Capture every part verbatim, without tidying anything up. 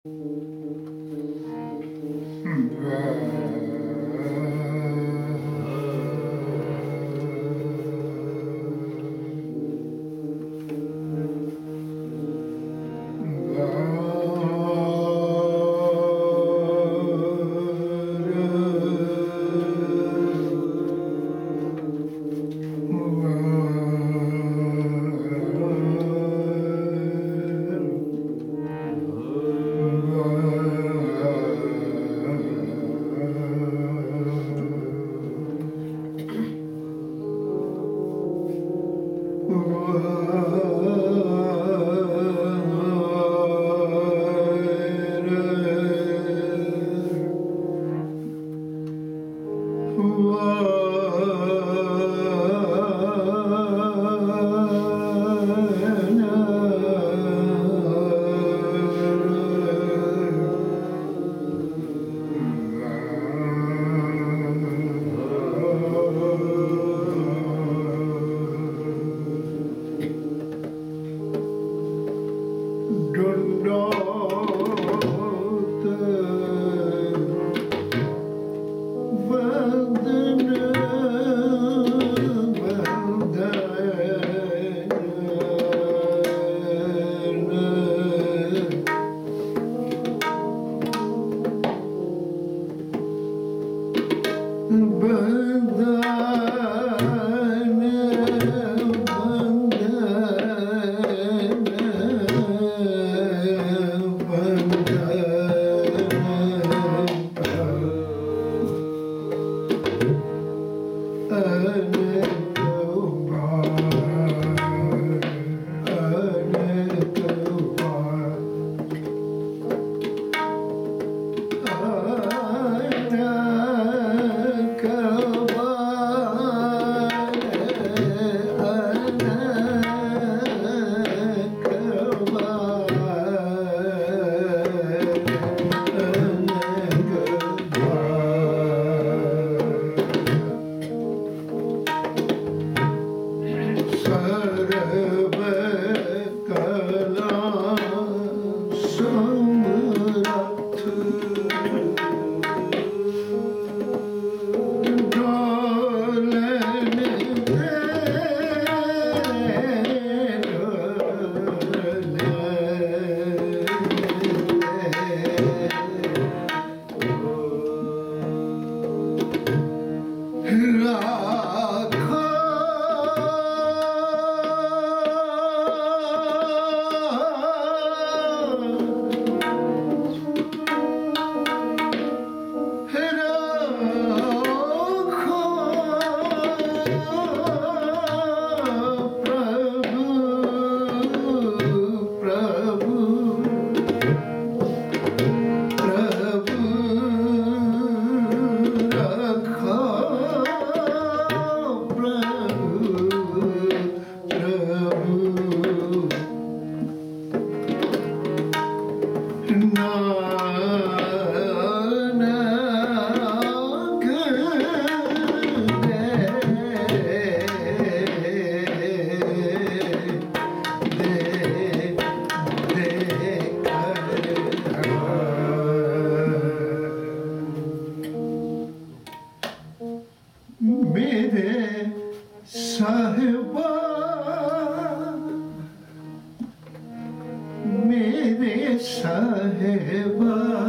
मेरे साहिबा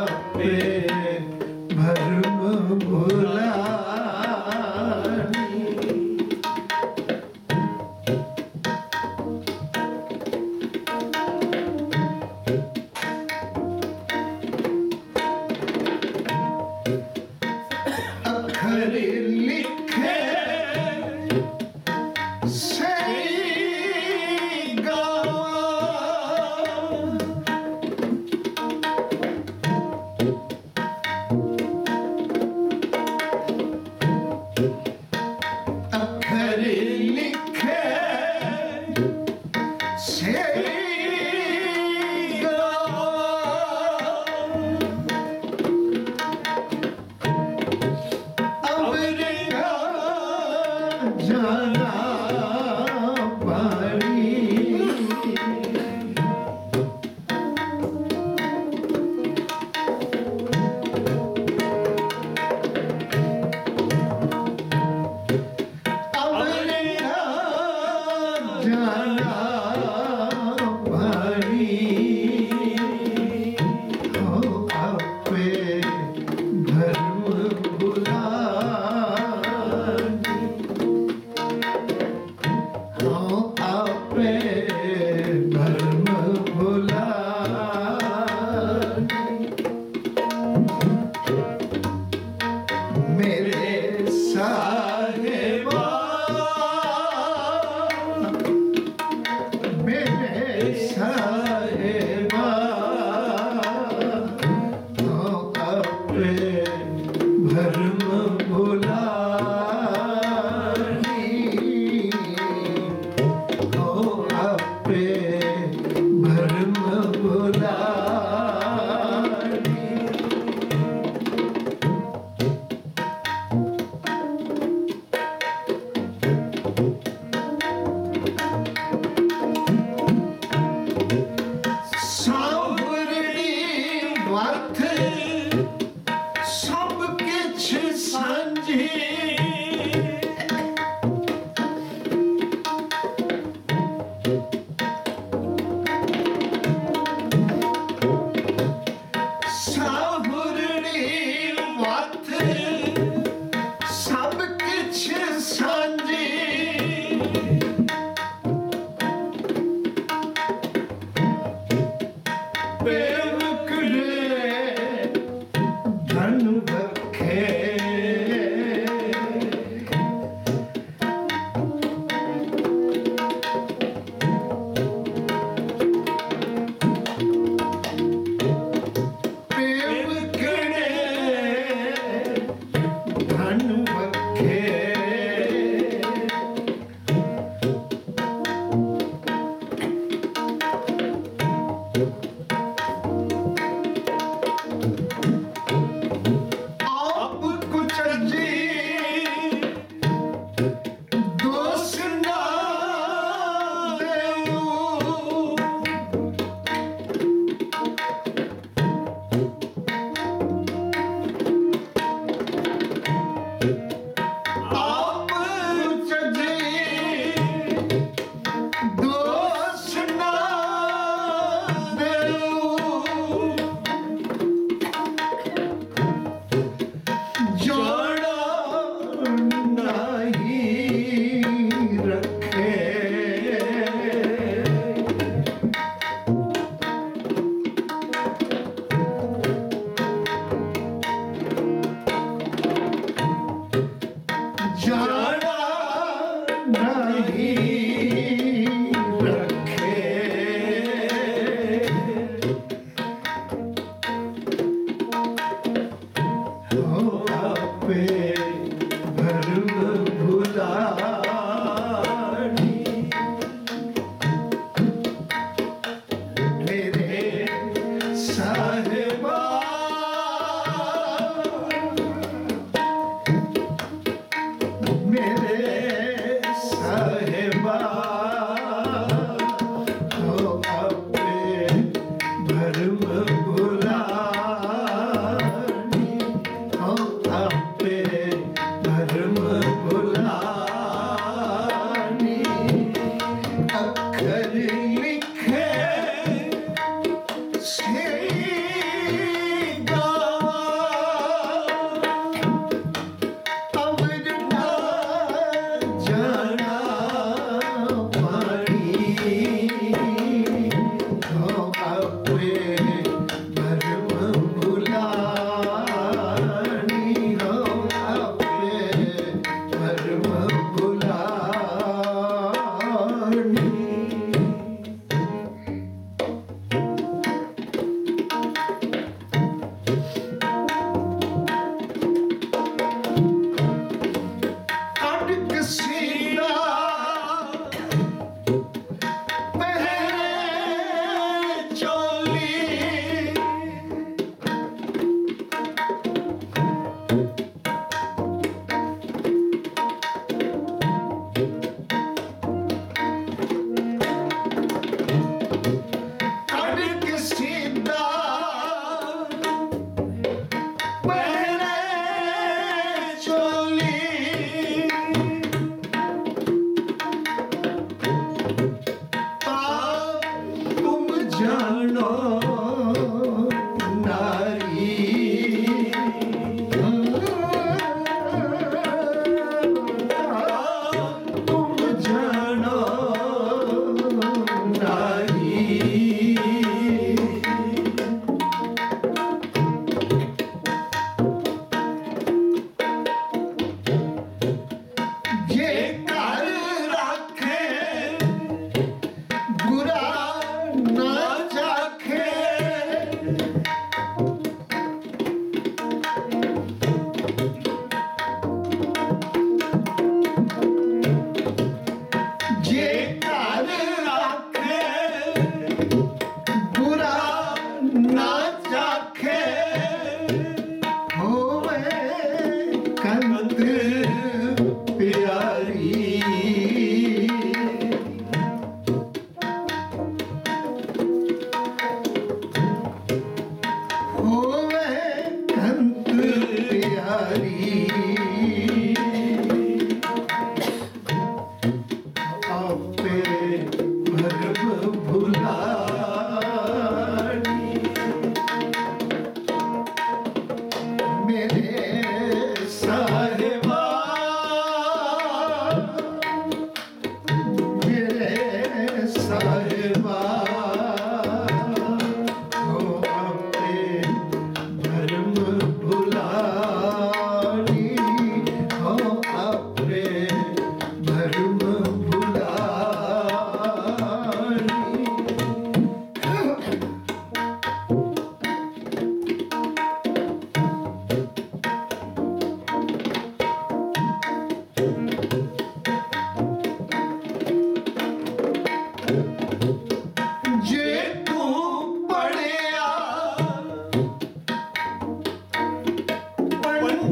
पे भरम भुलानी। अखर लिखे से गावा,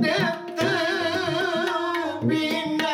पंडित बिना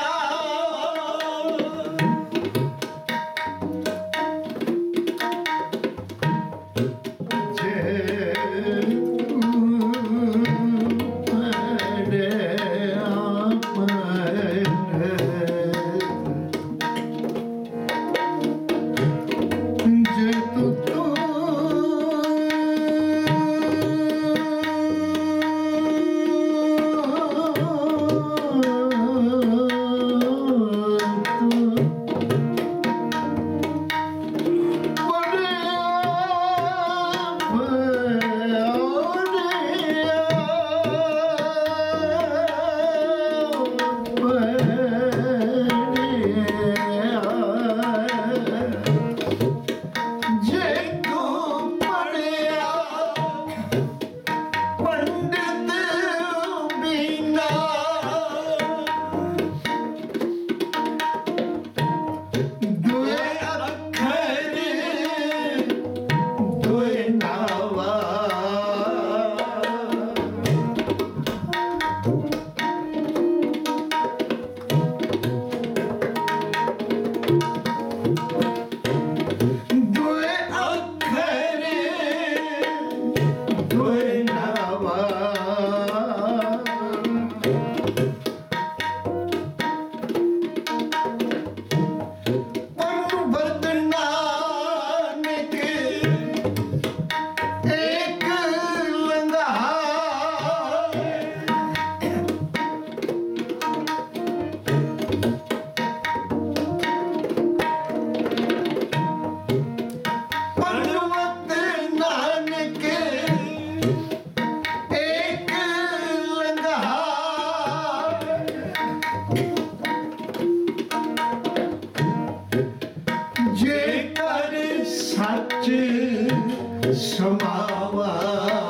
समावा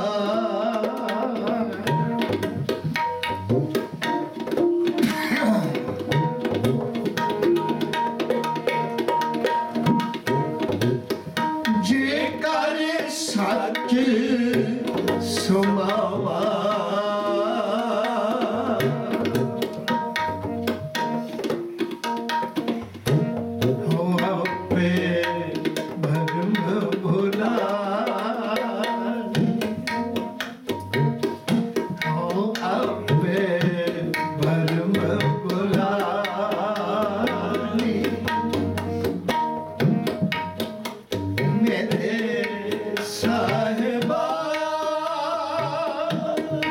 जेकर सच समावा साहिबा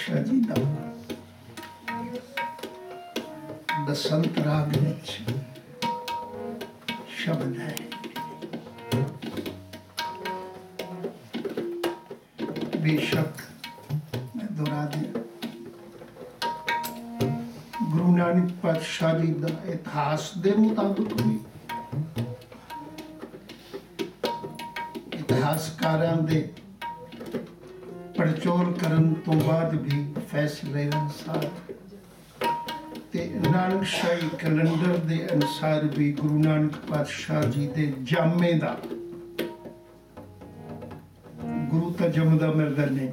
पातशाह जी का बसंत राग विच शब्द है, बेशक मैं दोहरा दिया। गुरु नानक पातशाह जी का इतिहास के मुताबिक भी इतिहासकारां दे पड़चोल करन तो बाद भी फैसले अनुसार ते नानक शाही कैलेंडर दे अनुसार भी गुरु नानक पातशाह जी दे जामे दा गुरु तो जमदा मिलदा नहीं,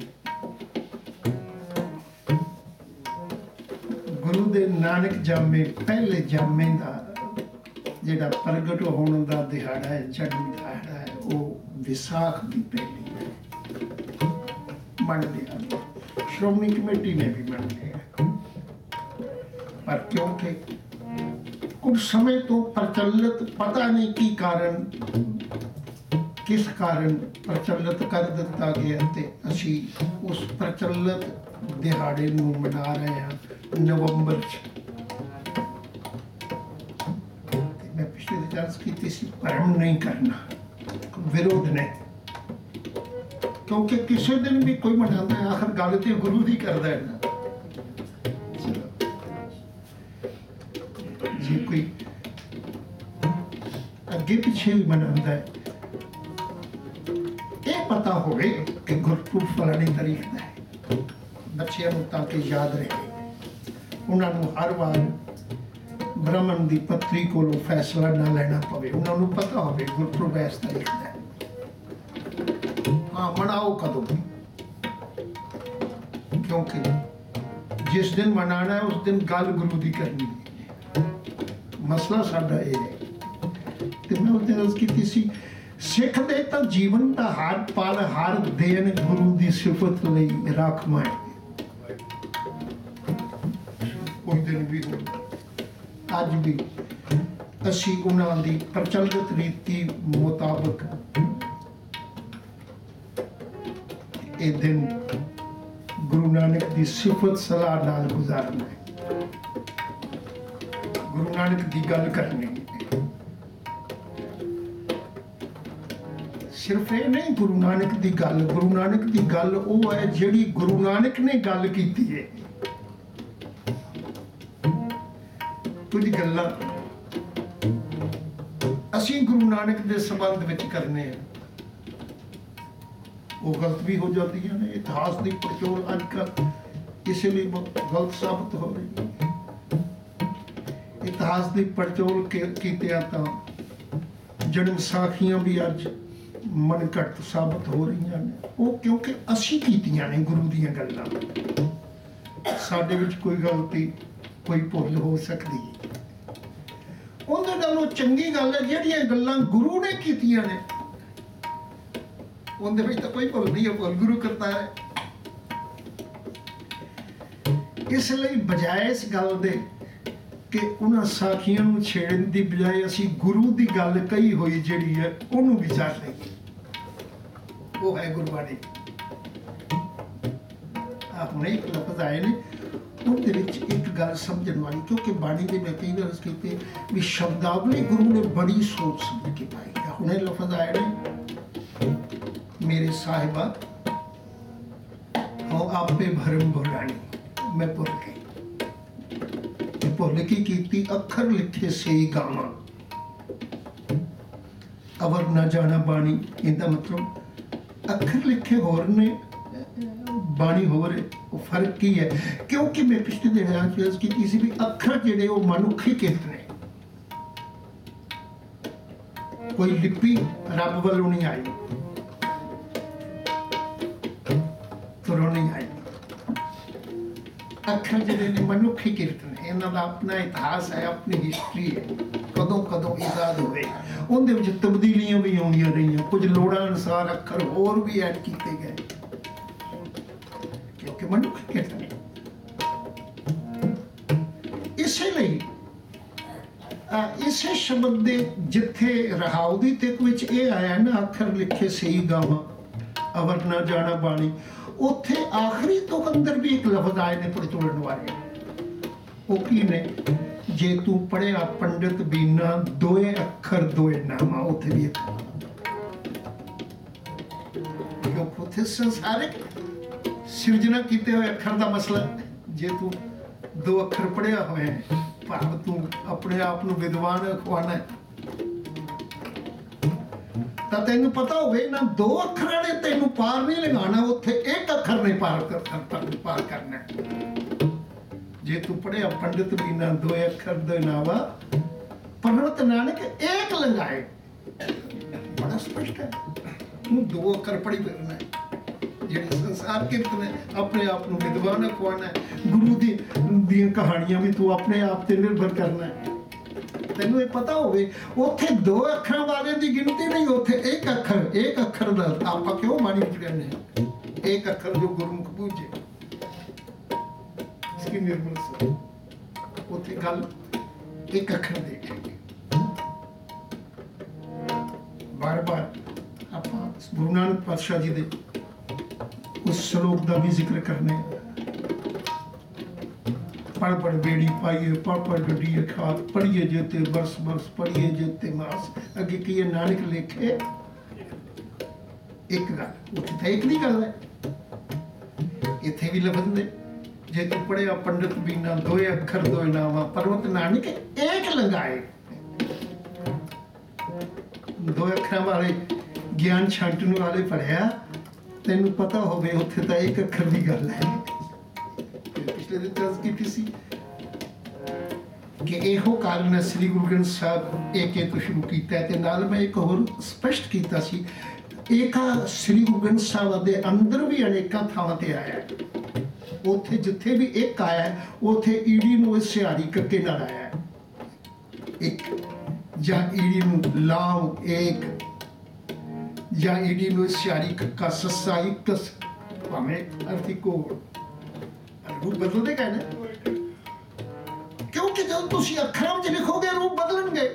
गुरु दे नानक जामे पहले जामे दा जिहड़ा प्रगट होने दा दिहाड़ा है, जन्म दिहाड़ा है, वो विसाख की पहली है मन लिया, श्रोमणी कमेटी ने भी मन लिया। पर क्योंकि कुछ समय तो प्रचलित पता नहीं की कारण किस कारण प्रचलित कर दिता गया ते असी उस प्रचलित दिहाड़े नूं मना रहे हैं नवंबर च। मैं पिछले दस की तीसरी परम नहीं करना, विरोध नहीं, क्योंकि किसी दिन भी कोई मनाता है आखिर गल तो गुरु की करता है ना। जी कोई अगे पीछे भी मनाता है, ये पता हो कि गुरपुरब फलानी तारीख का है, बच्चों को ताकि याद रहे, उन्होंने हर बार ब्राह्मण की पत्री को फैसला ना लेना पवे, उन्होंने पता हो गुरपुरब इस तारीख का है। हाँ मनाओ कदों, क्योंकि जिस दिन मनाना है उस दिन गल गुरु की करनी है। मसला साडा ये है, तो मैं उस दिन अर्ज की सी सिख दे तो जीवन का हर पल हर दिन गुरु की सिफत लई राखवां है। कोई दिन भी हो अज भी असी उन्हां दी प्रचलित रीति मुताबिक ये दिन गुरु नानक की सिफत सलाह नाल गुजारना है, गुरु नानक की गल करनी है। सिर्फ ये नहीं गुरु नानक की गल, गुरु नानक की गल वो है जिहड़ी गुरु नानक ने गल कीती है। कुछ गल्लां असी गुरु नानक के संबंध विच करने हैं, वो गलत भी हो जाती है ना। इतिहास की पड़चोल अजकल इसलिए गलत साबित हो रही है। इतिहास की पड़चोल कीतियां तां जन्म साखियां भी अज मन घट साबित हो रही हैं, वो क्योंकि असी कीतियां ने गुरु दीयां गल्लां, साडे विच कोई गलती कोई भुल हो सकती है। उहदे नालों चंगी गल है जिहड़ियां गल्लां गुरु ने कीतियां ने उनदे विच तां कोई भुल नहीं है, भुल गुरु करता है। इसलिए बजाय इस गल दे कि उन्हां साखियां नूं छेड़न दी बजाय असी गुरु दी गल कही होई जिहड़ी है उहनूं विचार लईए, वो है गुरबाणी। आपने एक लफ्ज आए ने उनदे विच एक गल समझण वाली, क्योंकि बाणी दे मैं कई बार अर्ज कीती भी शब्दावली गुरु ने बड़ी सोच समझ के पाई है। हुणे लफ्ज आए ने मेरे साहिबा हो आपे भरम भुलानी, मैं भुल गई, भुल की कीती अखर लिखे से ही गावां अवर ना जाना बाणी। इहदा मतलब अखर लिखे होर ने बाणी होर, फर्क की है? क्योंकि मैं पिछले दिन अर्ज की सी भी अखर जिहड़े वो मनुखी कित ने, कोई लिपि रब वालों नहीं आई, तुरों नहीं आई। अखर जिहड़े ने मनुखी किरत ने, इन्हां दा अपना इतिहास है, अपनी हिस्टरी है, कदों कदों ईजाद होए, उहदे विच तब्दीलियां भी आउंदियां रहियां, कुछ लोड़ां अनुसार अखर होर भी ऐड कीते गए, क्योंकि मनुखी किरत ने। इसलिए इसे शब्द दे जिथे रहाऊ दी तिक विच ये आया ना अखर लिखे सही गावां अवर ना जाना बाणी, ਉੱਥੇ ਆਖਰੀ ਤੁਕ ਅੰਦਰ ਵੀ ਇੱਕ ਲਫ਼ਜ਼ ਆਏ ਨੇ ਪੜਚੋਲਣ ਵਾਲੇ। ਉਹ ਕੀ ਨੇ? ਜੇ ਤੂੰ ਪੜ੍ਹਿਆ ਪੰਡਿਤ ਬੀਨਾ ਦੋਏ ਅੱਖਰ ਦੋਏ ਨਾਮਾ। ਉੱਥੇ ਵੀ ਇੱਕ ਕਿਉਂਕਿ ਉੱਥੇ ਸੰਸਾਰਿਕ ਸਿਰਜਣਾ ਕੀਤੇ ਹੋਏ ਅੱਖਰ ਦਾ ਮਸਲਾ। ਜੇ ਤੂੰ ਦੋ ਅੱਖਰ ਪੜ੍ਹਿਆ ਹੋਇਆ ਭਾਵ ਤੂੰ ਆਪਣੇ ਆਪ ਨੂੰ ਵਿਦਵਾਨ ਅਖਵਾਣਾ ਤਾਂ ਤੈਨੂੰ ਪਤਾ ਹੋਵੇ ਨਾ ਦੋ ਅੱਖਰਾਂ ਨੇ ਤੈਨੂੰ ਪਾਰ ਨਹੀਂ ਲਗਾਉਣਾ, ਉੱਥੇ ਇੱਕ ਅੱਖਰ ਨੇ ਪਾਰ ਕਰ ਪਾਰ ਕਰਨਾ। ਜੇ ਤੂੰ ਪੜ੍ਹਿਆ ਪੰਡਿਤ ਬੀਨਾ ਦੋਏ ਅੱਖਰ ਦੇ ਨਾਵਾ ਪੰਡਤ ਨਾਨਕ ਏਕ ਲੰਗਾਏ। ਬੜਾ ਸਪਸ਼ਟ ਹੈ। ਤੂੰ ਦੋ ਅੱਖਰ ਪੜ੍ਹੀ ਫਿਰਨਾ ਜਿਹੜੇ ਸੰਸਾਰ ਕੀਰਤ ਨੇ ਆਪਣੇ ਆਪ ਨੂੰ ਵਿਦਵਾਨ ਅਖਵਾਉਣਾ। ਗੁਰੂ ਦੀ ਦੀਆਂ ਕਹਾਣੀਆਂ ਵੀ ਤੂੰ ਆਪਣੇ ਆਪ ਤੇ ਨਿਰਭਰ ਕਰਨਾ। ਤੈਨੂੰ ਇਹ ਪਤਾ ਹੋਵੇ ਉੱਥੇ ਦੋ ਅੱਖਰਾਂ ਵਾਲੇ ਦੀ ਗਿਣਤੀ ਨਹੀਂ, ਉੱਥੇ ਇੱਕ ਅੱਖਰ ਇੱਕ ਅੱਖਰ ਦਾ ਆਪਾਂ ਕਿਉਂ ਮਾਣੀ ਵਿੱਚ ਕਹਿੰਦੇ ਹਾਂ? ਇੱਕ ਅੱਖਰ ਜੋ ਗੁਰਮੁਖ ਬੂਝੇ ਇਸकी निर्मल से ਉੱਥੇ ਗੱਲ ਇੱਕ ਅੱਖਰ ਦੇ ਬਾਰ ਬਾਰ ਆਪਾਂ ਗੁਰੂ ਨਾਨਕ ਪਾਤਸ਼ਾਹ ਜੀ ਦੇ उस श्लोक का भी जिक्र करने। पढ़ पढ़ बेड़ी पाइए पढ़ पढ़ गड्डिए खात पढ़िए जेते बरस बरस पढ़िए जेते मास। अगे की ये नानक लेखे एक गल उत्थे तो एक नहीं गल है, इत्थे भी लफज ने। जे तू पढ़िया पंडित बीना दोए अखर दोए नावा पर्वत नानक एक लंगाए। दो अखर वाले ज्ञान छांटन वाले पढ़िया ਤੈਨੂੰ ਪਤਾ ਹੋਵੇ ਉੱਥੇ ਤਾਂ ਇੱਕ ਅੱਖਰ ਦੀ ਗੱਲ ਹੈ। ਪਿਛਲੇ ਦਿਨ ਤਰਸ ਕੀਤੀ ਸੀ ਕਿ ਇਹੋ ਕਾਰਨ ਸ੍ਰੀ ਗੁਰੂ ਗ੍ਰੰਥ ਸਾਹਿਬ ਏਕੇ ਤੋਂ ਸ਼ੁਰੂ ਕੀਤਾ ਤੇ ਨਾਲ ਮੈਂ ਇੱਕ ਹੋਰ ਸਪਸ਼ਟ ਕੀਤਾ ਸੀ ਏਕਾ ਸ੍ਰੀ ਗੁਰੂ ਗ੍ਰੰਥ ਸਾਹਿਬ ਦੇ ਅੰਦਰ ਵੀ ਅਨੇਕਾਂ ਥਾਵਾਂ ਤੇ ਆਇਆ ਹੈ। ਉੱਥੇ ਜਿੱਥੇ ਵੀ ਇੱਕ ਆਇਆ ਉੱਥੇ ਈੜੀ ਨੂੰ ਸਿਹਾਰੀ ਕੱਕੇ ਨਾਲ ਆਇਆ ਇੱਕ, ਜਾਂ ਈੜੀ ਨੂੰ ਲਾਮ ਇੱਕ, ਜਾਂ ਈਡੀ ਨੂੰ ਸਿਆਰੀ ਕੱਕਾ ਸੱਸਾ ਇੱਕ ਭਾਵੇਂ ਅਰਥੀ ਕੋ ਰੂਪ ਬਦਲਦੇ ਗਏ ਨੇ ਕਿਉਂਕਿ ਜਦੋਂ ਤੁਸੀਂ ਅੱਖਰਾਂ ਵਿੱਚ ਲਿਖੋਗੇ ਰੂਪ ਬਦਲਣਗੇ।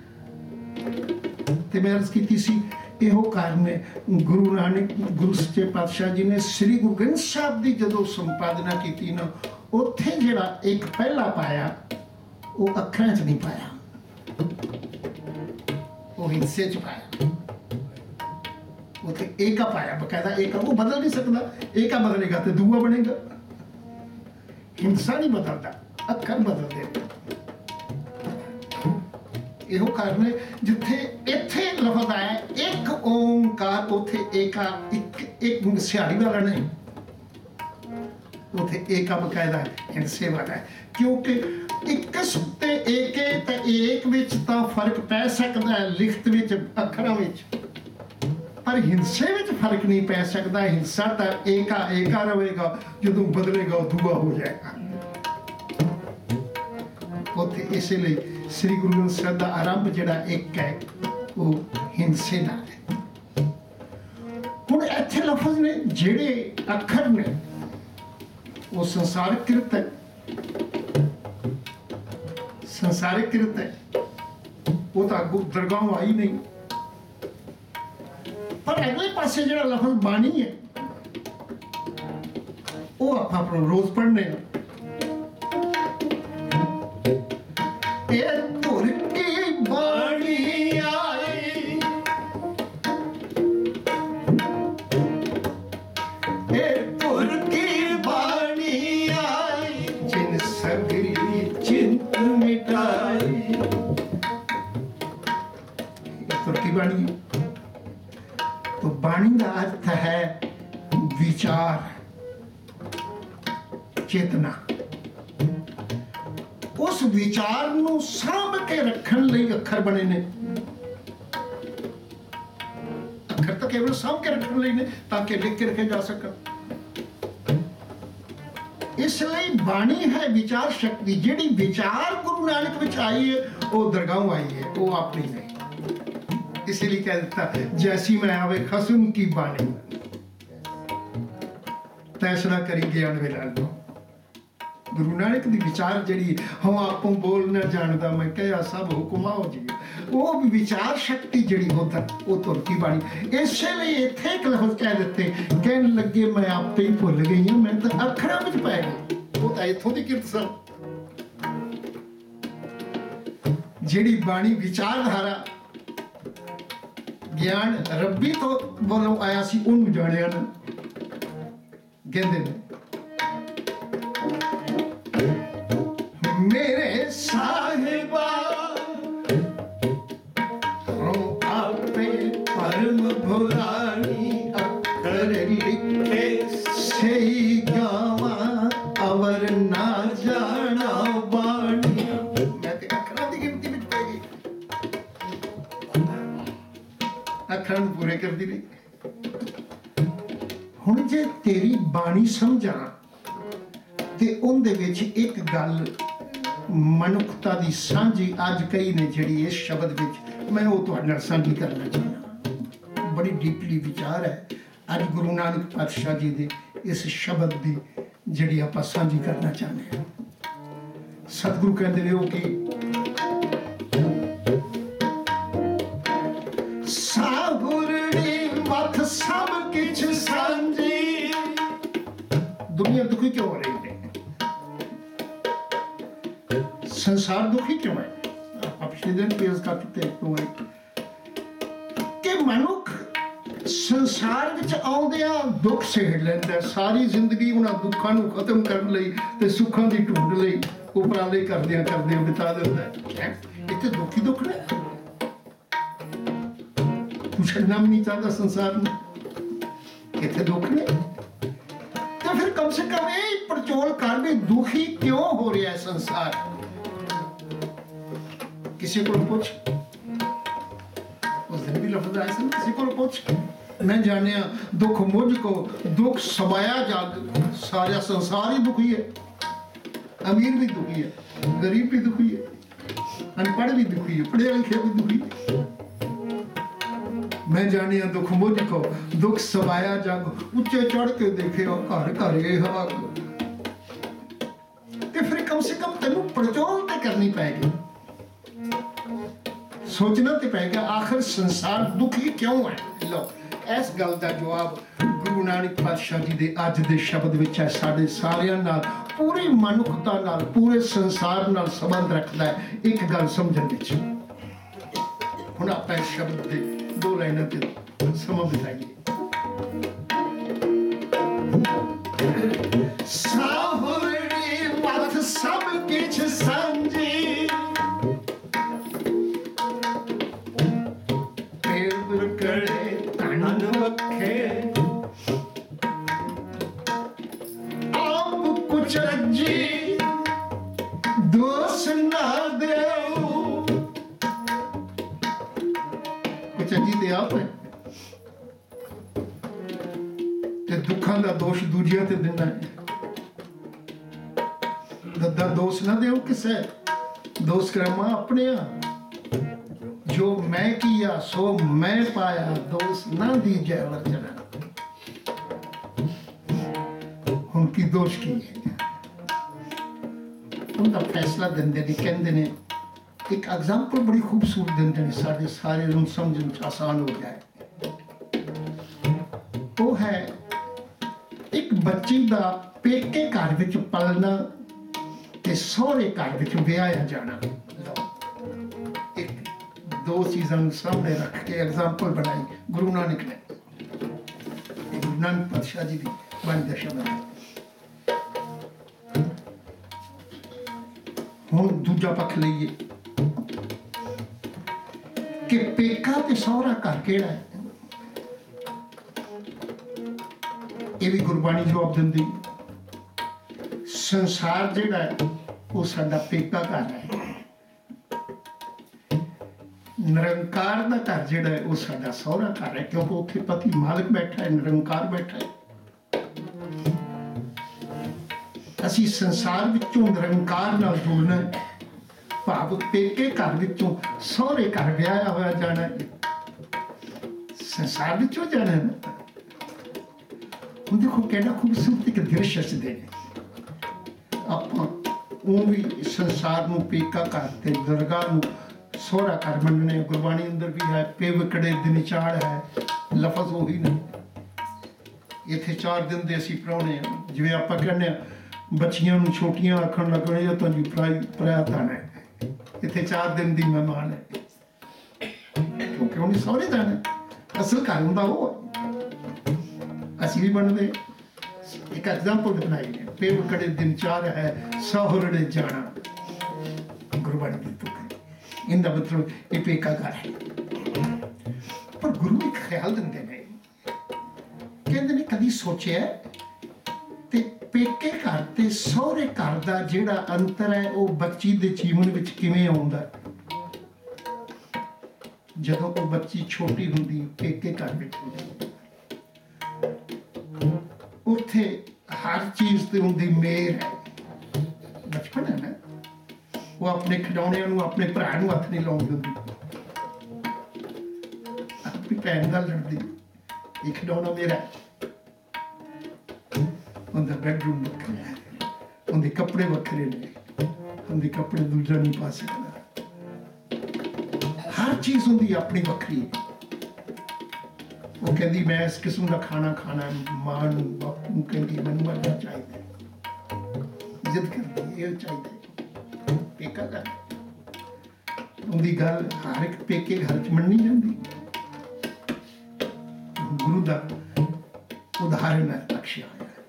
ਤੇ ਮੈਂ ਅਰਜ਼ ਕੀਤੀ ਸੀ ਇਹੋ ਕਾਰਨ ਹੈ ਗੁਰੂ ਨਾਨਕ ਗੁਰੂ ਸੱਚੇ ਪਾਤਸ਼ਾਹ ਜੀ ਨੇ ਸ੍ਰੀ ਗੁਰੂ ਗ੍ਰੰਥ ਸਾਹਿਬ ਦੀ ਜਦੋਂ ਸੰਪਾਦਨਾ ਕੀਤੀ ਨਾ ਉੱਥੇ ਜਿਹੜਾ ਇੱਕ ਪਹਿਲਾ ਪਾਇਆ ਉਹ ਅੱਖਰਾਂ 'ਚ ਨਹੀਂ ਪਾਇਆ, ਉਹ ਹਿੱਸੇ 'ਚ ਪਾਇਆ। ਉੱਥੇ ਏਕਾ ਪਾਇਆ ਬਕਾਇਦਾ ਏਕਾ। ਉਹ ਬਦਲ ਨਹੀਂ ਸਕਦਾ, ਏਕਾ ਬਦਲੇਗਾ ਤੇ ਦੂਆ ਬਣੇਗਾ। ਹਿੰਸਾ ਨਹੀਂ ਬਦਲਦਾ, ਅੱਖਰ ਬਦਲਦੇ। ਇਹੋ ਕਾਰਨ ਹੈ ਜਿੱਥੇ ਇੱਥੇ ਲਫ਼ਜ਼ ਆਇਆ ਇੱਕ ਓਂਕਾਰ ਉੱਥੇ ਏਕਾ ਇੱਕ ਇੱਕ ਸਿਹਾਰੀ ਵਾਲਾ ਨਹੀਂ, ਉੱਥੇ ਏਕਾ ਬਕਾਇਦਾ ਹਿੰਸੇ ਵਾਲਾ ਹੈ। ਕਿਉਂਕਿ ਇੱਕਸ ਤੇ ਏਕੇ ਤੇ ਏਕ ਵਿੱਚ ਤਾਂ ਫਰਕ ਪੈ ਸਕਦਾ ਹੈ ਲਿਖਤ ਵਿੱਚ ਅੱਖਰਾਂ ਵਿੱਚ, ਪਰ ਹਿੰਸੇ ਵਿੱਚ ਫਰਕ ਨਹੀਂ ਪੈ ਸਕਦਾ। ਹਿੰਸਾ ਤਾਂ ਏਕਾ ਏਕਾ ਰਹੇਗਾ, ਜਦੋਂ ਬਦਲੇਗਾ ਉਹ ਦੂਆ ਹੋ ਜਾਏਗਾ। ਉੱਥੇ ਇਸੇ ਲਈ ਸ੍ਰੀ ਗੁਰੂ ਗ੍ਰੰਥ ਸਾਹਿਬ ਦਾ ਆਰੰਭ ਜਿਹੜਾ ਇੱਕ ਹੈ ਉਹ ਹਿੰਸੇ ਨਾਲ ਹੈ। ਹੁਣ ਇੱਥੇ ਲਫ਼ਜ਼ ਨੇ ਜਿਹੜੇ ਅੱਖਰ ਨੇ ਉਹ ਸੰਸਾਰਿਕ ਕਿਰਤ ਹੈ, ਸੰਸਾਰਿਕ ਕਿਰਤ ਹੈ। ਉਹ ਤਾਂ ਅੱਗੋਂ ਦਰਗਾਹੋਂ ਆਈ ਨਹੀਂ। ਪਰ ਅਗਲੇ ਪਾਸੇ ਜਿਹੜਾ ਲਫ਼ਜ਼ ਬਾਣੀ ਹੈ ਉਹ ਆਪਾਂ ਰੋਜ਼ ਪੜ੍ਹਨੇ ਆ। ਇਹ ਧੁਰ ਕੀ ਬਾਣੀ ਆਈ, ਇਹ ਧੁਰ ਕੀ ਬਾਣੀ ਆਈ, ਜਿਨ ਸਗਰੀ ਚਿੰਤ ਮਿਟਾਈ। ਇਹ ਧੁਰ ਕੀ ਬਾਣੀ ਹੈ। तो बाणी का अर्थ है विचार, चेतना। उस विचार नूं सांभ के रखण लई अखर बने ने। अखर तो केवल सांभ के रखण लई ने ताकि लिख के रखे जा सकन। इसलिए बाणी है विचार शक्ति। जिहड़ी विचार गुरु नानक विच आई है वो दरगाहों आई है, वो अपनी नहीं। इसीलिए कह देता जैसी मैं आवे खसम की बाणी तैसरा करी ज्ञान विलालो। गुरु नानक दी विचार जड़ी हम आपों बोल ना जानदा मैं कहा सब हुक्मा हो जी वो भी विचार शक्ति जिहड़ी होता वो तुरकी बाणी। इसे लिए इत्थे एक लफ्ज़ कह दिते, कहन लगे मैं आपे ही भुल गई हूं, मैं तो अखरां विच पै गई। वो तो इत्थों दी किरत सन। जिहड़ी बाणी विचारधारा ज्ञान रब्बी तो वालों आया सी, उन्होंने जानिया ना। कहंदे ने मेरे साहिबा हो आपे परम भुलानी, अखर लिखे सही गावा अवर ना जाना बाणी। मैं ते अखरां दी गिनती विच पै गई, अखरां पूरे करदी रही। हुण जे तेरी बाणी समझा ते उहदे विच एक गल मनुखता दी सांझी अज कई ने जिहड़ी इस शब्द विच मैं वो तुहाडे नाल सांझी करना चाहना। बड़ी डीपली विचार है अज गुरु नानक पातशाह जी दे इस शब्द दी जिहड़ी आपां सांझी करना चाहते हैं। सतगुरु कहंदे ने कि साहुरनी मथ सब किछ सांझी। दुनिया दुखी क्यों हो रही है? संसार दुखी क्यों है? आप पिछले दिन पेश कर चुके क्यों है कि मनुख संसार विच आउंदियां दुख सह लैंदा, सारी जिंदगी उन्हां दुखां नूं खत्म करन लई ते सुखां दी ढूंढ लई उपराले करदियां करदियां बिता दिंदा है। इत्थे दुख ही दुख ने, कुछ छड्डना भी नहीं चाहता संसार में, इत्थे दुख ने। तो फिर कम से कम ये पड़चोल कर भी दुखी क्यों हो रहा है संसार? किसी को पूछ, उस दिन भी लफ्ज आया था, किसी को पूछ मैं जाने दुख मुझको, दुख समाया जग, सारा संसार ही दुखी है। अमीर भी दुखी है, गरीब भी दुखी है, अनपढ़ भी दुखी है, पढ़े लिखे भी दुखी है। मैं जाने दुख मुझको, दुख समाया जग, उच्चे चढ़ के देखे घर घर ये हाल। ते फिर कम से कम तेनू पड़चोल ते करनी पैगी, सोचना तो पेगा आखिर संसार दुखी क्यों है। लो इस गल का जवाब गुरु नानक पातशाह जी दे अज दे शब्द विच है। साडे सारियां नाल, पूरी मनुखता नाल, पूरे संसार नाल संबंध रखता है एक गल समझण विच। हुण आपां इस शब्द दे दो लाइनां ते समा बिताइए। साहुरनी मथ सब किछ सांझी, दुखा का दोष दूजिया ते देना है। दद्दा दोष ना दे किसे, दोष करमा अपने आ। जो मैं किया सो मैं पाया, दोष ना दीजिए वर्जना। उनकी दोष की है, उनका फैसला देंदे ने, कहंदे ने एक एग्जाम्पल बड़ी खूबसूरत देंदे ने, सारे सारे रूम समझन आसान हो जाए। वो है एक बच्ची का पेके घर विच पलना ते सहुरे घर विच विआया जाना। एक दो चीज़ों सामने रख के एग्जाम्पल बनाई गुरु नानक ने। गुरु नानक पातशाह जी की बाणी दा शब्द है। हुण दूजा पक्ष लईए कि पेका ते सहुरा घर केड़ा है। ये भी गुरबाणी जवाब दिंदी, संसार जिहड़ा है वो साडा पेका घर है, निरंकार दा घर जिहड़ा है वो साडा सहुरा घर है, क्योंकि उत्थे पति मालिक बैठा है, निरंकार बैठा है। असी संसार विचों निरंकार नाल जुड़ना है, भाव पेके घर विचों सहुरे घर विआया होया जाना है, संसार विचों जाना है ना। देखो कहना खूबसूरत एक दृश्य से दे आप भी संसार नूं पेका करते, दरगाह नूं सोहरा घर मनने। गुरबाणी अंदर भी है, पेवकड़े दिन चाड़ है, लफज वही नहीं। इत्थे चार दिन दे असीं प्राहुणे आ, जिवें आपां कहने आ बच्चियां नूं छोटियां आखण लग पए तो जी पराई पराया धन है, इत्थे चार दिन दी मेहमान है, क्योंकि उन्हें सौहरे जाना है। असल घर हुंदा ओह असीं भी मनदे। एक एग्जाम्पल बनाई ने, पेवकड़े दिन चार है, सौहरड़े जाना। गुरबाणी दी तुक है, इनका मतलब ये पेका घर है। पर गुरु एक ख्याल दिंदे ने, कहते ने कदी सोचिया ते पेके घर ते सौहरे घर दा जिहड़ा अंतर है वो बच्ची दे जीवन विच किवें आउंदा। जदों वो बच्ची छोटी हुंदी पेके घर विच हुंदी, उत्थे हर चीज ते उनदी मेहर है। बचपन है ना, वो अपने खिडौणिਆਂ ਨੂੰ अपने भरा ਨੂੰ हथ नहीं लाउण दिंदी, अपनी भैन नाल लड़दी, ये खिडौना मेरा है। उनका बेडरूम वखरा है, उनके कपड़े वखरे ने, उनके कपड़े दूजा नहीं पा सकता। हर चीज उनकी अपनी वखरी है। वो कहती मैं इस किस्म का खाना खाना है, मां नूं बापू नूं कहती मैनूं मरना चाहिए, जिद करती ये चाहिए। पेका घर उनकी गल हर एक पेके घर च मन्नी जाती। गुरु का उदाहरण है लक्ष्य,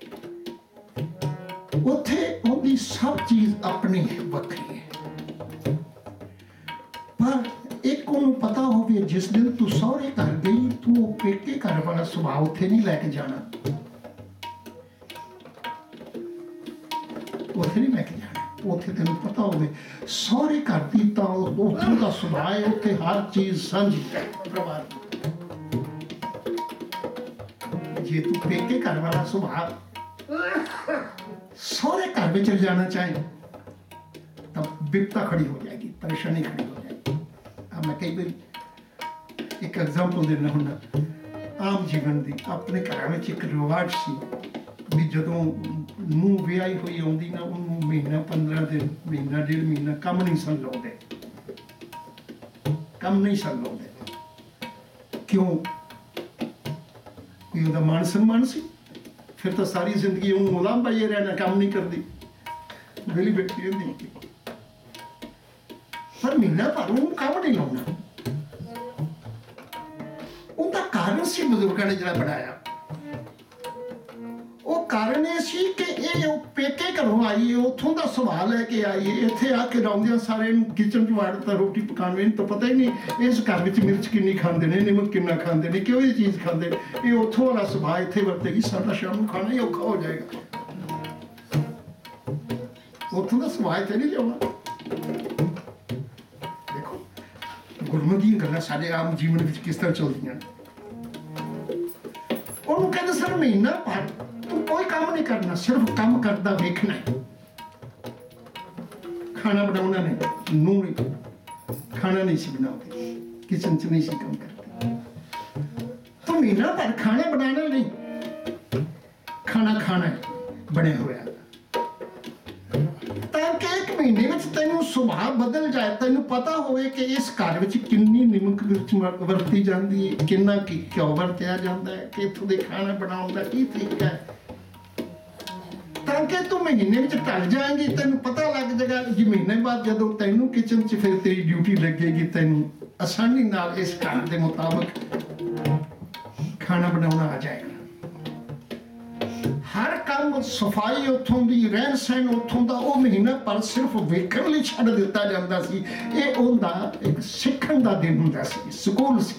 उत्थे उनकी सब चीज अपनी वखरी है। पर एक उन्होंने पता हो भी जिस दिन तू सौहरे घर गई तू वो पेके घर वाला सुभाव उत्थे नहीं लैके जाना, उत्थे नहीं लैके जाना। उत्थे तेन पता हो सौहरे घर की तो उत्थों का सुभाव है, उत्थे हर चीज साझी है परिवार। जे तू पेके घर वाला सुभाव सौहरे घर में चल जाना चाहे तब विपता खड़ी हो जाएगी, परेशानी खड़ी हो जाएगी। अब मैं कई बार एक एग्जाम्पल देना हुंदा आम जीवन की। अपने घर में एक रिवाज सी भी जदों नूं विआही होई आउंदी ना, उन्होंने महीना पंद्रह दिन महीना डेढ़ महीना कम नहीं सन लाउंदे, कम नहीं सन लाउंदे। क्यों? कोई उहदा मान सम्मान सी, फिर तो सारी जिंदगी उन्होंने गुलाम पाइए रहना, काम नहीं करती, वेली बैठी रहती। पर महीना भर उन्होंने काम नहीं लाउना। उनका कारण सी बुजुर्गों ने जरा बनाया, वो कारण ये सी कि ये पेके घरों आई है, उतों का सुभाव लैके आई है, इत्थे आके रौंदियां सारे किचन च वाड़ता रोटी पकाने, इन्हें तो पता ही नहीं इस घर में मिर्च किन्नी खाते हैं, नमक किन्ना खाते हैं, क्यों ये चीज़ खाते हैं, ये उतों वाला सुभाव इत्थे वरतेगी, साडा शाम को खाना ही औखा हो जाएगा। उतों का सुभाव इत्थे नहीं लियाउणा। देखो गुरमत दी गल्लां साडे आम जीवन विच किस तरह चलदियां। उन्होंने कहते सर महीना भर तू कोई काम नहीं करना, सिर्फ काम करता वेखना है। खाना बनाना नहीं, नूं नहीं खाना नहीं सी बनाती, किचन च नहीं सी काम करती। तो महीना भर खाना बनाना नहीं, खाना खाना है बने हुए, ताकि एक महीने में तेनों सुभाव बदल जाए, तेनों पता होवे कि इस घर में किन्नी निमक मिर्च वरती जाती है, किन्ना घ्यो वरत्या जाता है, कि इत्थों दे खाना बनाने का की तरीका है, ताकि तू महीने में टल जाएगी, तेन पता लग जाएगा जी महीने बाद जदों तेनों किचन च फिर तेरी ड्यूटी लगेगी, तेन आसानी नाल इस घर के मुताबिक खाना बनाना आ जाएगा। हर काम सफाई उतों की रहन सहन उतों का वो महीना पर सिर्फ वेखण लई छड्ड दिता जांदा सी। ये उनका एक सीखण का दिन हुंदा सी, स्कूल सी।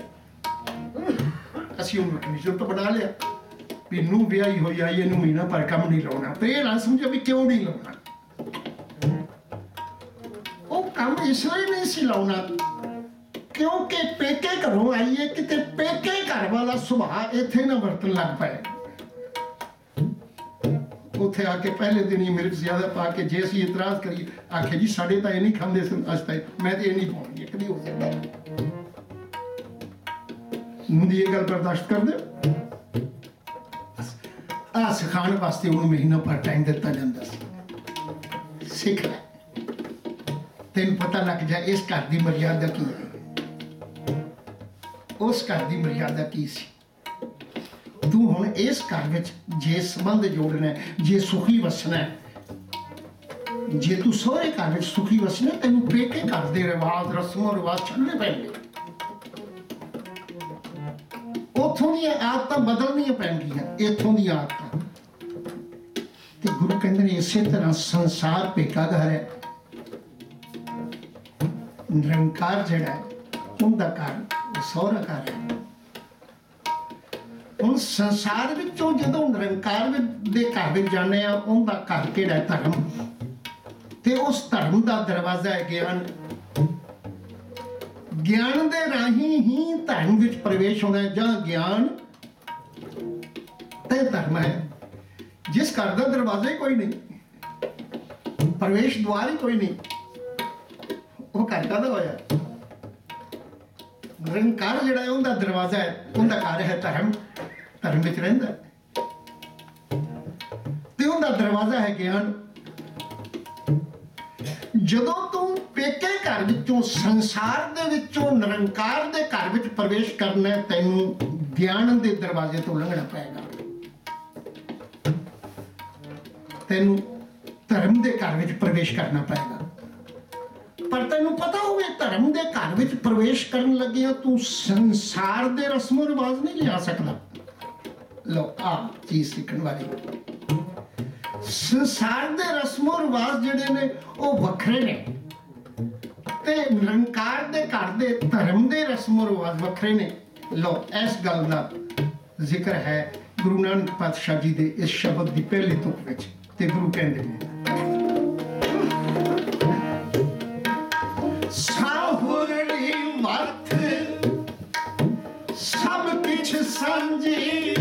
असीं उन्होंने कमीशन तो बना लिया भी नूं विआही होई आई, इहनूं महीना भर काम नहीं लाउणा, तो ये ना समझो भी क्यों नहीं लाउणा। वो काम इसलिए नहीं सी लाउणा क्योंकि पेके घरों आई है, किते पेके घर वाला सुभाव इत्थे ना वरतन लग पाए। उत्थे आके पहले दिन ही मिर्च ज्यादा पा के जे असीं इतराज करिए, आखे जी साडे तां नहीं खांदे सन अज तक, मैं तो ये नहीं पाउणी, एक भी हो सकता नूं दी ये गल बर्दाश्त कर दे। आ सिखाने वास्ते उन्होंने महीना भर टाइम दिता जाता सी, सीख लै। तेन पता लग जाए इस घर की मर्यादा की है, उस घर की मर्यादा की सी। तू हुण इस घर विच जे संबंध जोड़ना है, जे सुखी वसना है, जे तू सोहरे घर विच सुखी वसना, तेन पेके घर दे रिवाज रस्मों रिवाज छड्डने पैणगे, उत्थों दी आदतां बदलनियां पैणगियां, इत्थों दी आदतां। ते गुरु कहंदे ने इसे तरह संसार पेका घर है, निरंकार जिहड़ा है उनका घर सोहरा घर है। हुण संसार विचों जदों निरंकार दे घर विच जाने आ, उनका घर किहड़ा है? धर्म। ते उस धर्म का दरवाजा है ज्ञान। ज्ञान दे राही ही धर्म विच प्रवेश होना है। जहां ज्ञान ते धर्म है, जिस घर का दरवाजा ही कोई नहीं, प्रवेश द्वार ही कोई नहीं, वो घर का होया। निरंकार जिहड़ा है उनका दरवाजा है, उनका घर है धर्म, धर्म विच रहिंदा ते उनका दरवाजा है ज्ञान। जदों तू पेके घर विचों संसार दे विचों निरंकार दे घर विच प्रवेश करना है, तैनूं ज्ञान दे दरवाजे तो लंघना पएगा। तैनूं धर्म दे घर विच प्रवेश करना पएगा। पर तैनूं पता होवे धर्म दे घर विच प्रवेश करन लगिया तू संसार दे रस्मों रिवाज नहीं लिया सकदा। लो आ चीज सीखण वाली, संसार दे रस्मों रिवाज जिहड़े ने वो वखरे ने, ते निरंकार दे घर दे धर्म दे रस्मों रिवाज वखरे ने। लो इस गल दा जिक्र है गुरु नानक पातशाह जी दे इस शब्द दी पहली तुक विच। ते गुरु कहंदे ने साहुरड़ी मत सब किछ सांझी।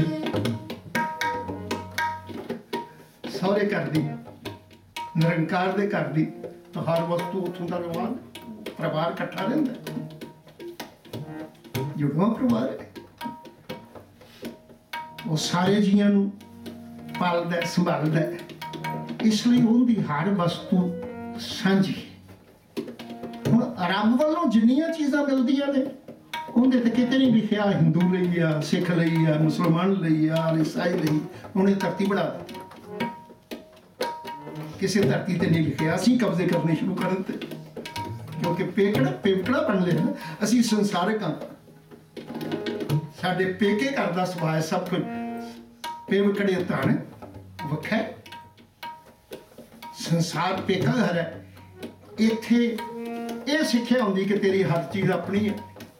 सौरे घर दी, निरंकार दे घर दी तो हर वस्तु उत्थों का रिवाज, परिवार इकट्ठा रहिंदा, जुड़वा परिवार है। वो सारे जीआं नूं पालदा संभालदा, इसलिए उनकी हर वस्तु सांझी। हुण रब वालों जिन्नियां चीज़ां मिलदियां ने उनके ते किते नहीं लिखिया हिंदू लई आ, सिख लई आ, मुसलमान लई आ, ईसाई लई। उन्हें धरती बढ़ा दी, किसी धरती ते नहीं लिखिया। असीं कब्जे करने शुरू कर दिते, क्योंकि पेकड़ा पेवकड़ा बन लिया ना। असीं संसारिक हां, साडे पेके घर दा सुभाਅ सब कुछ पेवकड़े धन वखै। संसार पेका घर है, इत्थे ये सिक्ख्या होंदी कि तेरी हर चीज अपनी है।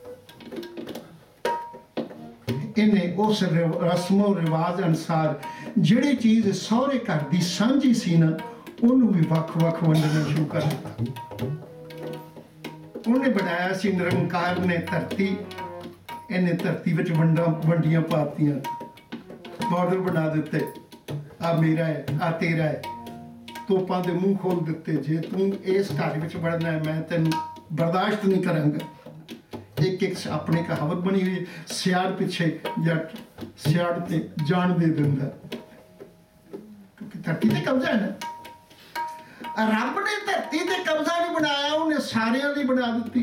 इन्हें उस रस्मों रिवाज अनुसार जिहड़ी चीज सौरे घर दी सांझी सी ना, उन्होंने भी वख वख वंडना शुरू कर दिता। उन्हें बनाया सी निरंकार ने धरती, इन्हें धरती विच वंडा वंडियां पातियां, बॉर्डर बना दिते, आ मेरा है, आ तेरा है, तोपां दे मुंह खोल दिते। जे तू इस घर विच वड़ना है मैं तेन बर्दाश्त नहीं करांगा। एक एक अपने कहावत बनी हुई, सियाड़ पिछे जट सियाड़ ते जान दे दिंदा, क्योंकि धरती ते कब्जा है ना। रब ने धरती ते कब्जा नहीं बनाया, उन्हें सारियां दी बना दी।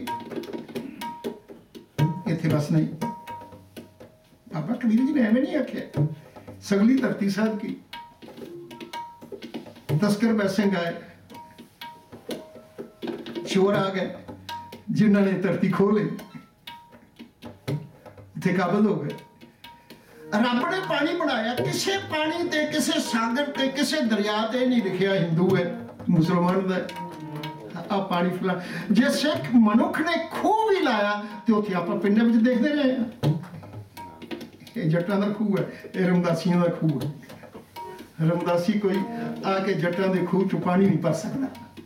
इत्थे बस नहीं, बाबा कबीर जी ने एवं नहीं आख्या सगली धरती साध की। तस्कर पैसे गाए, चोर आ गए जिन्होंने धरती खोले, इत्थे काबल हो गए। रब ने पानी बनाया, किसे पानी ते किसे सागर ते किसे दरिया ते नहीं लिखिया हिंदू है मुसलमान दा आ पानी फिला। जे सिख मनुख ने खूह भी लाया तो उत्थे आपां पिंडां विच देखदे रहे हैं, ये जट्टां दा खूह है, ये रमदासियां दा खूह है। रमदासी कोई आके जट्टां दे खूह चों पानी नहीं भर सकदा,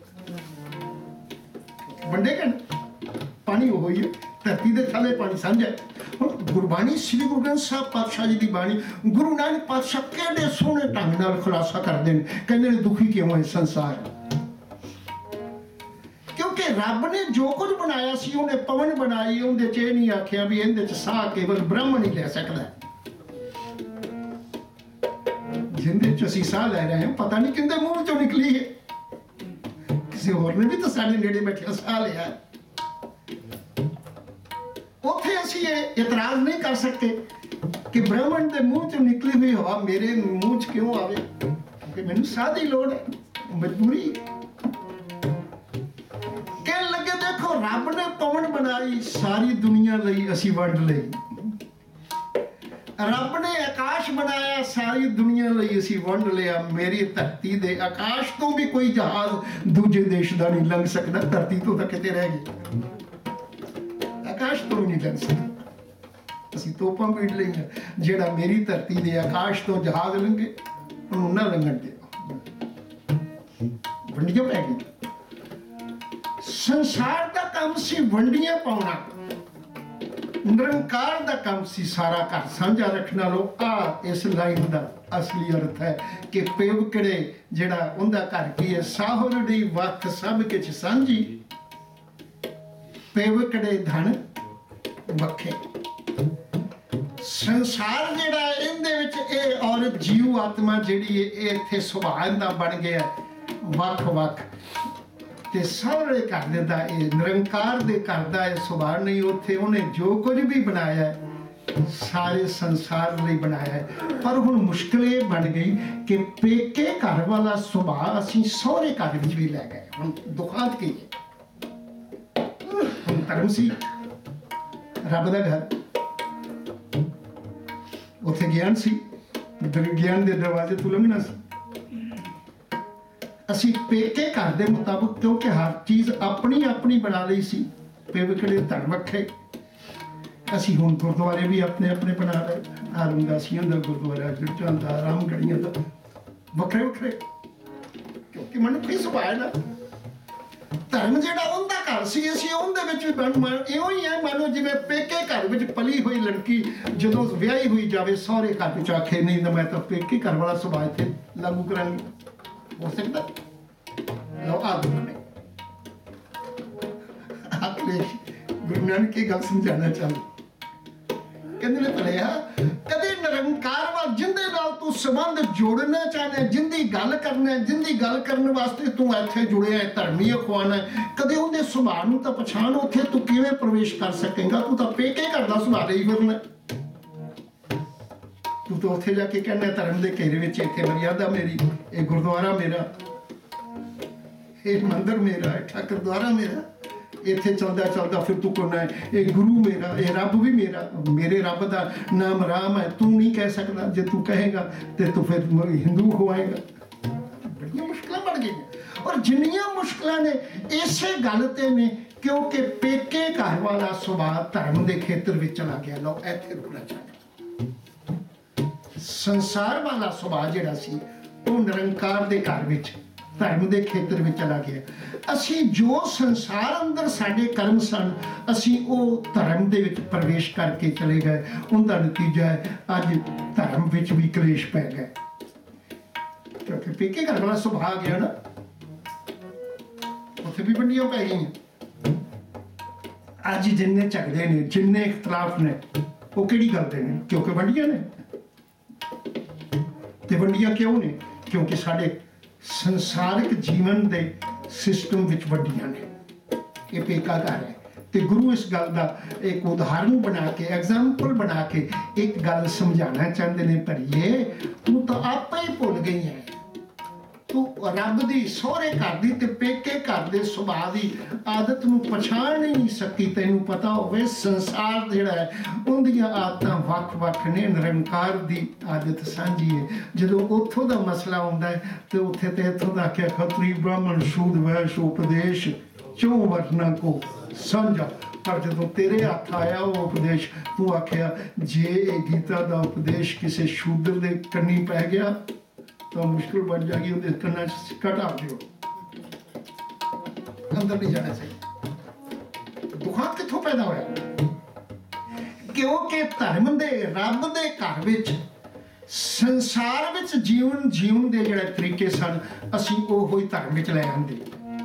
वंडे कन पानी वो ही है, धरती दे थले पानी साझा है। गुरबाणी श्री गुरु ग्रंथ साहब पातशाह जी की बाणी गुरु नानक पातशाह केडे सोहने ढंग नाल खुलासा करदे ने, कहंदे ने दुखी क्यों है संसार, क्योंकि रब ने जो कुछ बनाया सी उन्हें पवन बनाई, उन्हें च नहीं आख्या भी इहदे च साह केवल ब्रह्म नहीं ले सकदा। जिंदे च असीं साह लै रहे हैं पता नहीं किंदे मूंह चों निकली है, ਕਿਸੇ ਹੋਰ ਨੇ ਵੀ ਤਾਂ ਸਾਡੇ ਨੇੜੇ ਬੈਠਿਆ ਸਾਹ ਲਿਆ। ਉੱਥੇ ਅਸੀਂ ਇਹ ਇਤਰਾਜ਼ ਨਹੀਂ ਕਰ ਸਕਦੇ ਕਿ ਬ੍ਰਾਹਮਣ ਦੇ ਮੂੰਹ ਚੋਂ ਨਿਕਲੀ ਹੋਈ ਹਵਾ ਮੇਰੇ ਮੂੰਹ 'ਚ ਕਿਉਂ ਆਵੇ, ਕਿਉਂਕਿ ਮੈਨੂੰ ਸਾਹ ਦੀ ਲੋੜ ਹੈ, ਮਜਬੂਰੀ। ਕਹਿਣ ਲੱਗੇ ਦੇਖੋ ਰੱਬ ਨੇ ਪਵਨ ਬਣਾਈ ਸਾਰੀ ਦੁਨੀਆ ਲਈ, ਅਸੀਂ ਵੰਡ ਲਈ। ਰੱਬ ਨੇ ਆਕਾਸ਼ ਬਣਾਇਆ ਸਾਰੀ ਦੁਨੀਆ ਲਈ, ਅਸੀਂ ਵੰਡ ਲਿਆ। ਮੇਰੀ ਧਰਤੀ ਦੇ ਆਕਾਸ਼ ਤੋਂ ਵੀ ਕੋਈ ਜਹਾਜ਼ ਦੂਜੇ ਦੇਸ਼ ਦਾ ਨਹੀਂ ਲੰਘ ਸਕਦਾ, ਧਰਤੀ ਤੋਂ ਤਾਂ ਕਿਤੇ ਰਹਿ ਗਈ, ਆਕਾਸ਼ ਤੋਂ ਵੀ ਨਹੀਂ ਲੰਘ ਸਕਦਾ। ਅਸੀਂ ਤੋਪਾਂ ਵੀੜ ਲਈਆਂ, ਜਿਹੜਾ ਮੇਰੀ ਧਰਤੀ ਦੇ ਆਕਾਸ਼ ਤੋਂ ਜਹਾਜ਼ ਲੰਘੇ ਉਹਨੂੰ ਨਾ ਲੰਘਣ ਦਿਓ। ਵੰਡੀਆਂ ਪੈ ਗਈ। ਸੰਸਾਰ ਦਾ ਕੰਮ ਸੀ ਵੰਡੀਆਂ ਪਾਉਣਾ, ਨਿਰੰਕਾਰ ਦਾ ਕੰਮ ਸੀ ਸਾਰਾ ਘਰ ਸਾਂਝਾ ਰੱਖਣਾ। ਲੋ ਆ ਇਸ ਲਾਈਨ ਦਾ ਅਸਲੀ ਅਰਥ ਹੈ ਕਿ ਪੇਵਕੜੇ ਜਿਹੜਾ ਉਹਦਾ ਘਰ ਕੀ ਹੈ, ਸਾਹੁਰੜੀ ਵਕਤ ਸਭ ਕਿਛ ਸਾਂਝੀ, ਪੇਵਕੜੇ ਧਨ ਵੱਖੇ। ਸੰਸਾਰ ਜਿਹੜਾ ਇਹਦੇ ਵਿੱਚ ਇਹ ਔਰਤ ਜੀਵ ਆਤਮਾ ਜਿਹੜੀ ਹੈ ਇਹ ਇੱਥੇ ਸੁਭਾਅ ਦਾ ਬਣ ਗਿਆ ਵੱਖ ਵੱਖ, ਤੇ ਸਾਰੇ ਘਰ ਦਾ ਇਹ ਨਿਰੰਕਾਰ ਦੇ ਘਰ ਦਾ ਇਹ ਸੁਭਾਅ ਨਹੀਂ। ਉੱਥੇ ਉਹਨੇ ਜੋ ਕੁਝ ਵੀ ਬਣਾਇਆ ਸਾਰੇ ਸੰਸਾਰ ਲਈ ਬਣਾਇਆ ਹੈ। ਪਰ ਹੁਣ ਮੁਸ਼ਕਿਲ ਇਹ ਬਣ ਗਈ ਕਿ ਪੇਕੇ ਘਰ ਵਾਲਾ ਸੁਭਾਅ ਅਸੀਂ ਸਹੁਰੇ ਘਰ ਵਿੱਚ ਵੀ ਲੈ ਗਏ। ਹੁਣ ਦੁਖਾਂਤ ਕੀ ਹੈ, ਹੁਣ ਧਰਮ ਸੀ ਰੱਬ ਦਾ ਘਰ, ਉੱਥੇ ਗਿਆਨ ਸੀ, ਗਿਆਨ ਦੇ ਦਰਵਾਜ਼ੇ ਤੋਂ ਲੰਘਣਾ ਸੀ। ਅਸੀਂ ਪੇਕੇ ਘਰ ਦੇ ਮੁਤਾਬਕ, ਕਿਉਂਕਿ ਹਰ ਚੀਜ਼ ਆਪਣੀ ਆਪਣੀ ਬਣਾ ਲਈ ਸੀ, ਪੇਵਕੜੇ ਧਨ ਵੱਖੇ। ਅਸੀਂ ਹੁਣ ਗੁਰਦੁਆਰੇ ਵੀ ਆਪਣੇ ਆਪਣੇ ਬਣਾ ਲਏ, ਹਰਮਦਾਸੀਆਂ ਦਾ ਗੁਰਦੁਆਰਾ, ਗਿਰਜਾਂ ਦਾ, ਰਾਮਗੜੀਆਂ ਦਾ, ਵੱਖਰੇ ਵੱਖਰੇ, ਕਿਉਂਕਿ ਮਨੁੱਖੀ ਸੁਭਾਅ ਦਾ ਧਰਮ ਜਿਹੜਾ ਉਹਦਾ ਘਰ ਸੀ, ਅਸੀਂ ਉਹਦੇ ਵਿੱਚ ਵੀ ਬਣ ਇਉਂ ਹੀ ਹੈ। ਮੰਨ ਲਓ ਜਿਵੇਂ ਪੇਕੇ ਘਰ ਵਿੱਚ ਪਲੀ ਹੋਈ ਲੜਕੀ ਜਦੋਂ ਵਿਆਹੀ ਹੋਈ ਜਾਵੇ ਸਹੁਰੇ ਘਰ ਵਿੱਚ ਆਖੇ ਨਹੀਂ ਤਾਂ ਮੈਂ ਤਾਂ ਪੇਕੇ ਘਰ ਵਾਲਾ ਸੁਭਾਅ ਇੱਥੇ ਲਾਗੂ ਕਰਾਂਗੀ, ਹੋ ਸਕਦਾ? ਲਓ ਆ ਨੇ ਆਖਲੇ ਗੁਰੂ ਨਾਨਕ ਕੀ ਗੱਲ ਸਮਝਾਉਣਾ ਚਾਹੁੰਦੇ, ਕਹਿੰਦੇ ਨੇ ਭਲਿਆ ਕਦੇ ਨਿਰੰਕਾਰ ਵੱਲ ਜਿੰਦੇ ਨਾਲ ਤੂੰ ਸੰਬੰਧ ਜੋੜਨਾ ਚਾਹਨਾ, ਜਿੰਦੀ ਗੱਲ ਕਰਨਾ, ਜਿੰਦੀ ਗੱਲ ਕਰਨ ਵਾਸਤੇ ਤੂੰ ਇੱਥੇ ਜੁੜਿਆ ਹੈ, ਧਰਮੀ ਅਖਵਾਨਾ, ਕਦੇ ਉਹਦੇ ਸੁਭਾਅ ਨੂੰ ਤਾਂ ਪਛਾਣ। ਉੱਥੇ ਤੂੰ ਕਿਵੇਂ ਪ੍ਰਵੇਸ਼ ਕਰ ਸਕੇਗਾ? ਤੂੰ ਤਾਂ ਪੇਕੇ ਘਰ ਦਾ ਸੁਭਾਅ ਲਈ ਫਿਰਨਾ। ਤੂੰ ਤਾਂ ਉੱਥੇ ਜਾ ਕੇ ਕਹਿੰਦਾ ਧਰਮ ਦੇ ਘੇਰੇ ਵਿੱਚ ਇੱਥੇ ਮਰਿਆਦਾ ਮੇਰੀ, ਇਹ ਗੁਰਦੁਆਰਾ ਮੇਰਾ, ਇਹ ਮੰਦਿਰ ਮੇਰਾ, ਇਹ ਠਾਕਰ ਦੁਆਰਾ ਮੇਰਾ, ਇੱਥੇ ਚੱਲਦਾ ਚੱਲਦਾ ਫਿਰ ਤੂੰ ਕਹਿੰਦਾ ਇਹ ਗੁਰੂ ਮੇਰਾ, ਇਹ ਰੱਬ ਵੀ ਮੇਰਾ, ਮੇਰੇ ਰੱਬ ਦਾ ਨਾਮ ਰਾਮ ਹੈ। ਤੂੰ ਨਹੀਂ ਕਹਿ ਸਕਦਾ, ਜੇ ਤੂੰ ਕਹੇਗਾ ਤੇ ਤੂੰ ਫਿਰ ਹਿੰਦੂ ਹੋਏਗਾ। ਬੜੀਆਂ ਮੁਸ਼ਕਲਾਂ ਬਣ ਗਈਆਂ। ਔਰ ਜਿੰਨੀਆਂ ਮੁਸ਼ਕਲਾਂ ਨੇ ਇਸੇ ਗੱਲ ਤੇ ਨੇ ਕਿਉਂਕਿ ਪੇਕੇ ਘਰ ਵਾਲਾ ਸੁਭਾਅ ਧਰਮ ਦੇ ਖੇਤਰ ਵਿੱਚ ਚਲਾ ਗਿਆ। ਲਓ ਇੱਥੇ ਰੁਕਣਾ ਚਾਹੁੰਦਾ। ਸੰਸਾਰ ਵਾਲਾ ਸੁਭਾਅ ਜਿਹੜਾ ਸੀ ਉਹ ਨਿਰੰਕਾਰ ਦੇ ਘਰ ਵਿੱਚ ਧਰਮ ਦੇ ਖੇਤਰ ਵਿੱਚ ਚਲਾ ਗਿਆ। ਅਸੀਂ ਜੋ ਸੰਸਾਰ ਅੰਦਰ ਸਾਡੇ ਕਰਮ ਸਨ, ਅਸੀਂ ਉਹ ਧਰਮ ਦੇ ਵਿੱਚ ਪ੍ਰਵੇਸ਼ ਕਰਕੇ ਚਲੇ ਗਏ। ਉਹਦਾ ਨਤੀਜਾ ਹੈ ਅੱਜ ਧਰਮ ਵਿੱਚ ਵੀ ਕਲੇਸ਼ ਪੈ ਗਏ, ਕਿਉਂਕਿ ਪੇਕੇ ਘਰ ਵਾਲਾ ਸੁਭਾਅ ਆ ਗਿਆ ਨਾ, ਉੱਥੇ ਵੀ ਵੰਡੀਆਂ ਪੈ ਗਈਆਂ। ਅੱਜ ਜਿੰਨੇ ਝਗੜੇ ਨੇ, ਜਿੰਨੇ ਇਖਤਲਾਫ ਨੇ, ਉਹ ਕਿਹੜੀ ਗੱਲ ਦੇ ਨੇ? ਕਿਉਂਕਿ ਵੰਡੀਆਂ ਨੇ। ਤੇ ਵੰਡੀਆਂ ਕਿਉਂ ਨੇ? ਕਿਉਂਕਿ ਸਾਡੇ ਸੰਸਾਰਿਕ ਜੀਵਨ ਦੇ ਸਿਸਟਮ ਵਿੱਚ ਵੰਡੀਆਂ ਨੇ। ਇਹ ਪੇਕਾ ਘਰ ਹੈ। ਤੇ ਗੁਰੂ ਇਸ ਗੱਲ ਦਾ ਇੱਕ ਉਦਾਹਰਨ ਬਣਾ ਕੇ, ਐਗਜ਼ਾਮਪਲ ਬਣਾ ਕੇ ਇੱਕ ਗੱਲ ਸਮਝਾਉਣਾ ਚਾਹੁੰਦੇ ਨੇ, ਭਰੀਏ ਤੂੰ ਤਾਂ ਆਪੇ ਹੀ ਭੁੱਲ ਗਈ ਹੈ। ਤੂੰ ਰੱਬ ਦੀ, ਸਹੁਰੇ ਘਰ ਦੀ ਤੇ ਪੇਕੇ ਘਰ ਦੇ ਸੁਭਾਅ ਦੀ ਆਦਤ ਨੂੰ ਪਛਾਣ ਨਹੀਂ ਸਕੀ। ਤੈਨੂੰ ਪਤਾ ਹੋਵੇ ਸੰਸਾਰ ਜਿਹੜਾ ਹੈ ਉਹਦੀਆਂ ਆਦਤਾਂ ਵੱਖ-ਵੱਖ ਨੇ, ਨਿਰੰਕਾਰ ਦੀ ਆਦਤ ਸਾਂਝੀ ਹੈ। ਜਦੋਂ ਉੱਥੋਂ ਦਾ ਮਸਲਾ ਆਉਂਦਾ ਹੈ ਤੇ ਉੱਥੇ ਤੇ ਇੱਥੋਂ ਦਾ ਆਖਿਆ ਖੱਤਰੀ ਬ੍ਰਾਹਮਣ ਸ਼ੂਦ ਵੈਸ਼ ਉਪਦੇਸ਼ ਚੌ ਵਰਨਾ ਕੋ ਸਾਂਝਾ। ਪਰ ਜਦੋਂ ਤੇਰੇ ਹੱਥ ਆਇਆ ਉਹ ਉਪਦੇਸ਼, ਤੂੰ ਆਖਿਆ ਜੇ ਇਹ ਗੀਤਾ ਦਾ ਉਪਦੇਸ਼ ਕਿਸੇ ਸ਼ੂਦਰ ਦੇ ਕੰਨੀ ਪੈ ਗਿਆ ਤਾਂ ਮੁਸ਼ਕਿਲ ਬਣ ਜਾਏਗੀ, ਉਹਦੇ ਕੰਨਾਂ 'ਚ ਕਟਾ ਦਿਓ, ਅੰਦਰ ਨਹੀਂ ਜਾਣਾ ਚਾਹੀਦਾ। ਦੁਖਾਂਤ ਕਿੱਥੋਂ ਪੈਦਾ ਹੋਇਆ? ਕਿਉਂਕਿ ਧਰਮ ਦੇ, ਰੱਬ ਦੇ ਘਰ ਵਿੱਚ, ਸੰਸਾਰ ਵਿੱਚ ਜੀਵਨ ਜੀਵਨ ਦੇ ਜਿਹੜੇ ਤਰੀਕੇ ਸਨ, ਅਸੀਂ ਉਹੋ ਹੀ ਧਰਮ ਵਿੱਚ ਲੈ ਆਂਦੇ।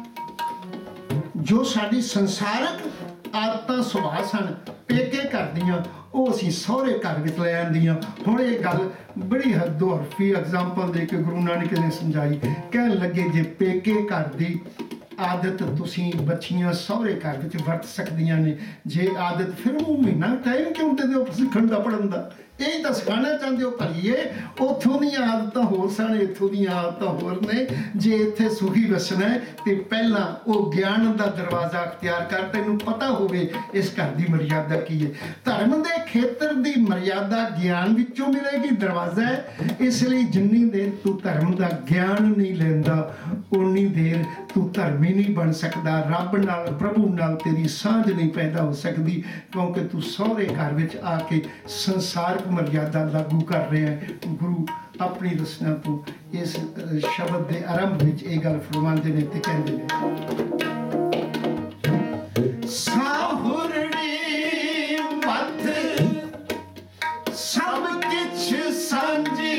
ਜੋ ਸਾਡੀ ਸੰਸਾਰਕ ਆਦਤਾਂ ਸੁਭਾਅ ਸਨ ਪੇਕੇ ਕਰਦੀਆਂ, ਉਹ ਅਸੀਂ ਸਹੁਰੇ ਘਰ ਵਿੱਚ ਲੈ ਆਂਦੀਆਂ। ਹੁਣ ਇਹ ਗੱਲ ਬੜੀ ਹੱਦੋਂ ਹਰਫੀ ਐਗਜ਼ਾਮਪਲ ਦੇ ਕੇ ਗੁਰੂ ਨਾਨਕ ਨੇ ਸਮਝਾਈ। ਕਹਿਣ ਲੱਗੇ ਜੇ ਪੇਕੇ ਘਰ ਦੀ ਆਦਤ ਤੁਸੀਂ ਬੱਚੀਆਂ ਸਹੁਰੇ ਘਰ ਵਿੱਚ ਵਰਤ ਸਕਦੀਆਂ ਨੇ। ਜੇ ਆਦਤ ਫਿਰ ਉਹ ਮਹੀਨਾ ਟਾਈਮ ਕਿਉਂ ਦਿੰਦੇ ਹੋ ਸਿੱਖਣ ਦਾ, ਪੜ੍ਹਨ ਦਾ? ਇਹ ਤਾਂ ਸਿਖਾਉਣਾ ਚਾਹੁੰਦੇ ਹੋ ਭਲੀਏ, ਉੱਥੋਂ ਦੀਆਂ ਆਦਤਾਂ ਹੋਰ ਸਨ, ਇੱਥੋਂ ਦੀਆਂ ਆਦਤਾਂ ਹੋਰ ਨੇ। ਜੇ ਇੱਥੇ ਸੁਖੀ ਵਸਣਾ ਹੈ ਤੇ ਪਹਿਲਾਂ ਉਹ ਗਿਆਨ ਦਾ ਦਰਵਾਜ਼ਾ ਅਖਤਿਆਰ ਕਰ, ਤੈਨੂੰ ਪਤਾ ਹੋਵੇ ਇਸ ਘਰ ਦੀ ਮਰਿਆਦਾ ਕੀ ਹੈ। ਧਰਮ ਦੇ ਖੇਤਰ ਦੀ ਮਰਿਆਦਾ ਗਿਆਨ ਵਿੱਚੋਂ ਮਿਲੇਗੀ, ਦਰਵਾਜ਼ਾ ਹੈ। ਇਸ ਲਈ ਜਿੰਨੀ ਦੇਰ ਤੂੰ ਧਰਮ ਦਾ ਗਿਆਨ ਨਹੀਂ ਲੈਂਦਾ ਉਨੀ ਦੇਰ ਤੂੰ ਧਰਮੀ ਨਹੀਂ ਬਣ ਸਕਦਾ। ਰੱਬ ਨਾਲ, ਪ੍ਰਭੂ ਨਾਲ ਤੇਰੀ ਸਾਂਝ ਨਹੀਂ ਪੈਦਾ ਹੋ ਸਕਦੀ, ਕਿਉਂਕਿ ਤੂੰ ਸਹੁਰੇ ਘਰ ਵਿੱਚ ਆ ਕੇ ਸੰਸਾਰਕ ਮਰਿਆਦਾ ਲਾਗੂ ਕਰ ਰਿਹਾ ਹੈ। ਗੁਰੂ ਆਪਣੀ ਰਚਨਾ ਤੋਂ ਇਸ ਸ਼ਬਦ ਦੇ ਆਰੰਭ ਵਿੱਚ ਇਹ ਗੱਲ ਫਰਮਾਉਂਦੇ ਨੇ ਤੇ ਕਹਿੰਦੇ ਨੇ, ਸਾਹੁਰਣੀ ਮੱਧ ਸਭ ਕਿਛ ਸਾਂਝੀ,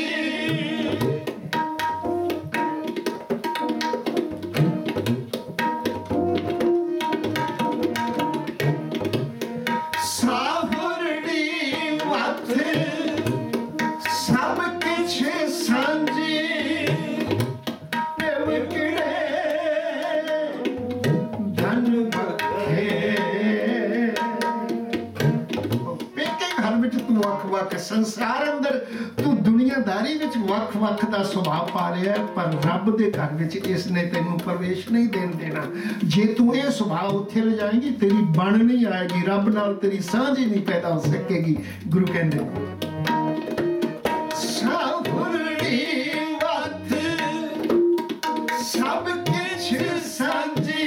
ਸੰਸਾਰ ਅੰਦਰ ਤੂੰ ਦੁਨੀਆਦਾਰੀ ਵਿੱਚ ਵੱਖ-ਵੱਖ ਦਾ ਸੁਭਾਅ ਪਾ ਰਿਹਾ, ਪਰ ਰੱਬ ਦੇ ਘਰ ਵਿੱਚ ਇਸ ਨੇ ਤੈਨੂੰ ਪ੍ਰਵੇਸ਼ ਨਹੀਂ ਦੇਣ ਦੇਣਾ। ਜੇ ਤੂੰ ਇਹ ਸੁਭਾਅ ਉੱਥੇ ਲੈ ਜਾਏਂਗੀ, ਤੇਰੀ ਬਣ ਨਹੀਂ ਆਏਗੀ, ਰੱਬ ਨਾਲ ਤੇਰੀ ਸਾਂਝ ਹੀ ਨਹੀਂ ਪੈਦਾ ਹੋ ਸਕੇਗੀ। ਗੁਰੂ ਕਹਿੰਦੇ ਸਾਹੁਰਣੀ ਵੱਧ ਸਭ ਕਿਛ ਸਾਂਝੀ,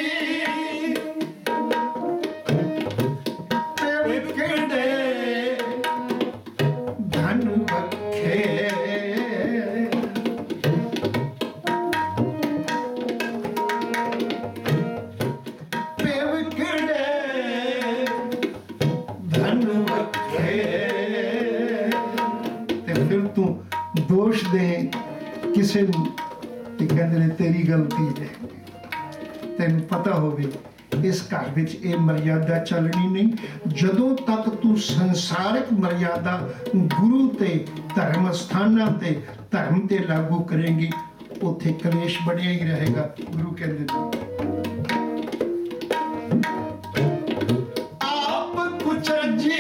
ਦੋਸ਼ ਦੇ ਕਿਸੇ ਨੂੰ ਤੇ ਕਹਿੰਦੇ ਨੇ ਤੇਰੀ ਗਲਤੀ ਹੈ। ਤੈਨੂੰ ਪਤਾ ਹੋਵੇ ਇਸ ਘਰ ਵਿੱਚ ਇਹ ਮਰਿਆਦਾ ਚੱਲਣੀ ਨਹੀਂ। ਜਦੋਂ ਤੱਕ ਤੂੰ ਸੰਸਾਰਿਕ ਮਰਿਆਦਾ ਗੁਰੂ ਤੇ ਧਰਮ ਸਥਾਨਾਂ ਤੇ ਧਰਮ ਤੇ ਲਾਗੂ ਕਰੇਂਗੀ, ਉੱਥੇ ਕਲੇਸ਼ ਬਣਿਆ ਹੀ ਰਹੇਗਾ। ਗੁਰੂ ਕਹਿੰਦੇ ਨੇ ਆਪ ਕੁਚਜੀ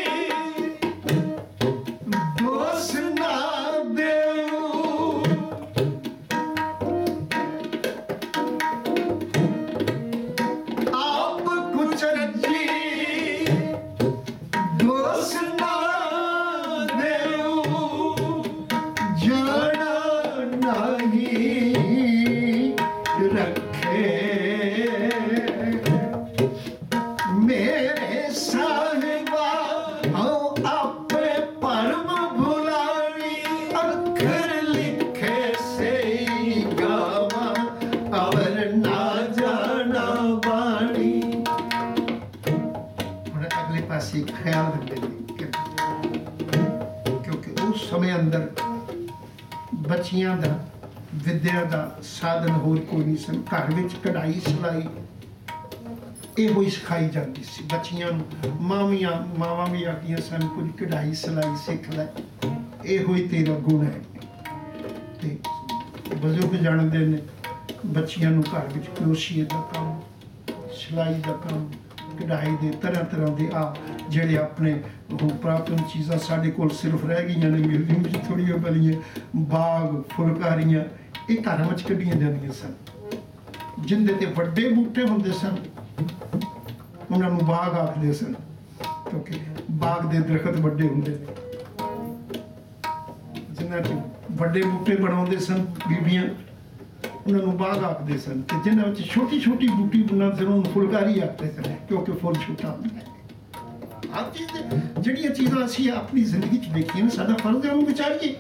ਖਿਆਲ ਦਿੰਦੇ ਨੇ, ਕਿਉਂਕਿ ਉਸ ਸਮੇਂ ਅੰਦਰ ਬੱਚੀਆਂ ਦਾ ਵਿਦਿਆ ਦਾ ਸਾਧਨ ਹੋਰ ਕੋਈ ਨਹੀਂ ਸਨ। ਘਰ ਵਿੱਚ ਕਢਾਈ ਸਿਲਾਈ ਇਹੋ ਹੀ ਸਿਖਾਈ ਜਾਂਦੀ ਸੀ ਬੱਚੀਆਂ ਨੂੰ। ਮਾਵੀਆਂ ਮਾਵਾਂ ਵੀ ਆਖਦੀਆਂ ਸਨ ਕੁਝ ਕਢਾਈ ਸਿਲਾਈ ਸਿੱਖ ਲੈ, ਇਹੋ ਹੀ ਤੇਰਾ ਗੁਣ ਹੈ। ਤੇ ਬਜ਼ੁਰਗ ਜਾਣਦੇ ਨੇ ਬੱਚੀਆਂ ਨੂੰ ਘਰ ਵਿੱਚ ਕਰੋਸ਼ੀਏ ਦਾ ਕੰਮ, ਸਿਲਾਈ ਦਾ ਕੰਮ, ਕਢਾਈ ਦੇ ਤਰ੍ਹਾਂ ਤਰ੍ਹਾਂ ਦੇ ਆ ਜਿਹੜੇ ਆਪਣੇ ਉਹ ਪ੍ਰਾਪਤਨ ਚੀਜ਼ਾਂ ਸਾਡੇ ਕੋਲ ਸਿਰਫ ਰਹਿ ਗਈਆਂ ਨੇ, ਮਿਊਜ਼ੀਅਮ ਵਿੱਚ ਥੋੜ੍ਹੀਆਂ ਬਲੀਆਂ, ਬਾਗ ਫੁਲਕਾਰੀਆਂ ਇਹ ਘਰਾਂ ਵਿੱਚ ਕੱਢੀਆਂ ਜਾਂਦੀਆਂ ਸਨ। ਜਿੰਦੇ ਤੇ ਵੱਡੇ ਬੂਟੇ ਹੁੰਦੇ ਸਨ ਉਹਨਾਂ ਨੂੰ ਬਾਗ ਆਖਦੇ ਸਨ, ਕਿਉਂਕਿ ਬਾਗ ਦੇ ਦਰਖਤ ਵੱਡੇ ਹੁੰਦੇ ਨੇ। ਜਿਨ੍ਹਾਂ 'ਚ ਵੱਡੇ ਬੂਟੇ ਬਣਾਉਂਦੇ ਸਨ ਬੀਬੀਆਂ, ਉਹਨਾਂ ਨੂੰ ਬਾਗ ਆਖਦੇ ਸਨ। ਤੇ ਜਿਨ੍ਹਾਂ ਵਿੱਚ ਛੋਟੀ ਛੋਟੀ ਬੂਟੀ ਬਣਾਉਂਦੇ ਸਨ ਉਹਨੂੰ ਫੁਲਕਾਰੀ ਆਖਦੇ ਸਨ, ਕਿਉਂਕਿ ਫੁੱਲ ਛੋਟਾ ਹੁੰਦਾ ਹੈ। ਆਹ ਚੀਜ਼ ਜਿਹੜੀਆਂ ਚੀਜ਼ਾਂ ਅਸੀਂ ਆਪਣੀ ਜ਼ਿੰਦਗੀ 'ਚ ਦੇਖੀਆਂ ਨੇ, ਸਾਡਾ ਫਰਜ਼ ਹੈ ਉਹਨੂੰ ਵਿਚਾਰੀਏ।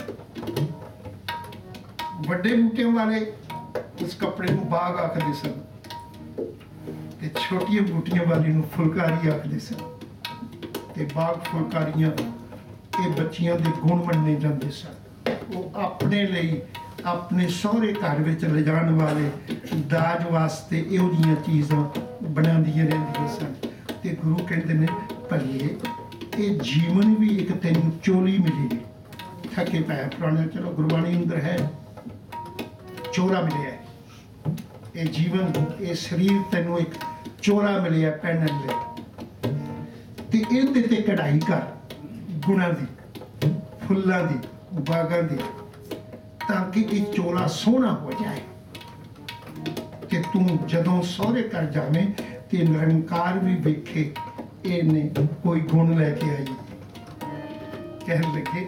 ਵੱਡੇ ਬੂਟਿਆਂ ਵਾਲੇ ਉਸ ਕੱਪੜੇ ਨੂੰ ਬਾਗ ਆਖਦੇ ਸਨ ਤੇ ਛੋਟੀਆਂ ਬੂਟੀਆਂ ਵਾਲੀ ਨੂੰ ਫੁਲਕਾਰੀ ਆਖਦੇ ਸਨ। ਤੇ ਬਾਗ ਫੁਲਕਾਰੀਆਂ ਇਹ ਬੱਚੀਆਂ ਦੇ ਗੁਣ ਮੰਨੇ ਜਾਂਦੇ ਸਨ। ਉਹ ਆਪਣੇ ਲਈ ਆਪਣੇ ਸਹੁਰੇ ਘਰ ਵਿੱਚ ਲਿਜਾਣ ਵਾਲੇ ਦਾਜ ਵਾਸਤੇ ਇਹੋ ਜਿਹੀਆਂ ਚੀਜ਼ਾਂ ਬਣਾਉਂਦੀਆਂ ਰਹਿੰਦੀਆਂ ਸਨ। ਤੇ ਗੁਰੂ ਕਹਿੰਦੇ ਨੇ ਭਲੀਏ ਇਹ ਜੀਵਨ ਵੀ ਇੱਕ ਤੈਨੂੰ ਚੋਲੀ ਮਿਲੀ, ਥੱਕੇ ਪੈ ਪੁਰਾਣੇ, ਚਲੋ ਗੁਰਬਾਣੀ ਅੰਦਰ ਹੈ ਚੋਲਾ ਮਿਲਿਆ, ये जीवन ये शरीर तेनों एक चोला मिले पहनने ले ते इहदे ते कढ़ाई कर गुणा दी फुल्लां दी बागां दी ताकि ये चोला सोहना हो जाए कि तू जदों सहुरे घर जावें ते निरंकार भी वेखे इहने कोई गुण लैके आई कहन लगे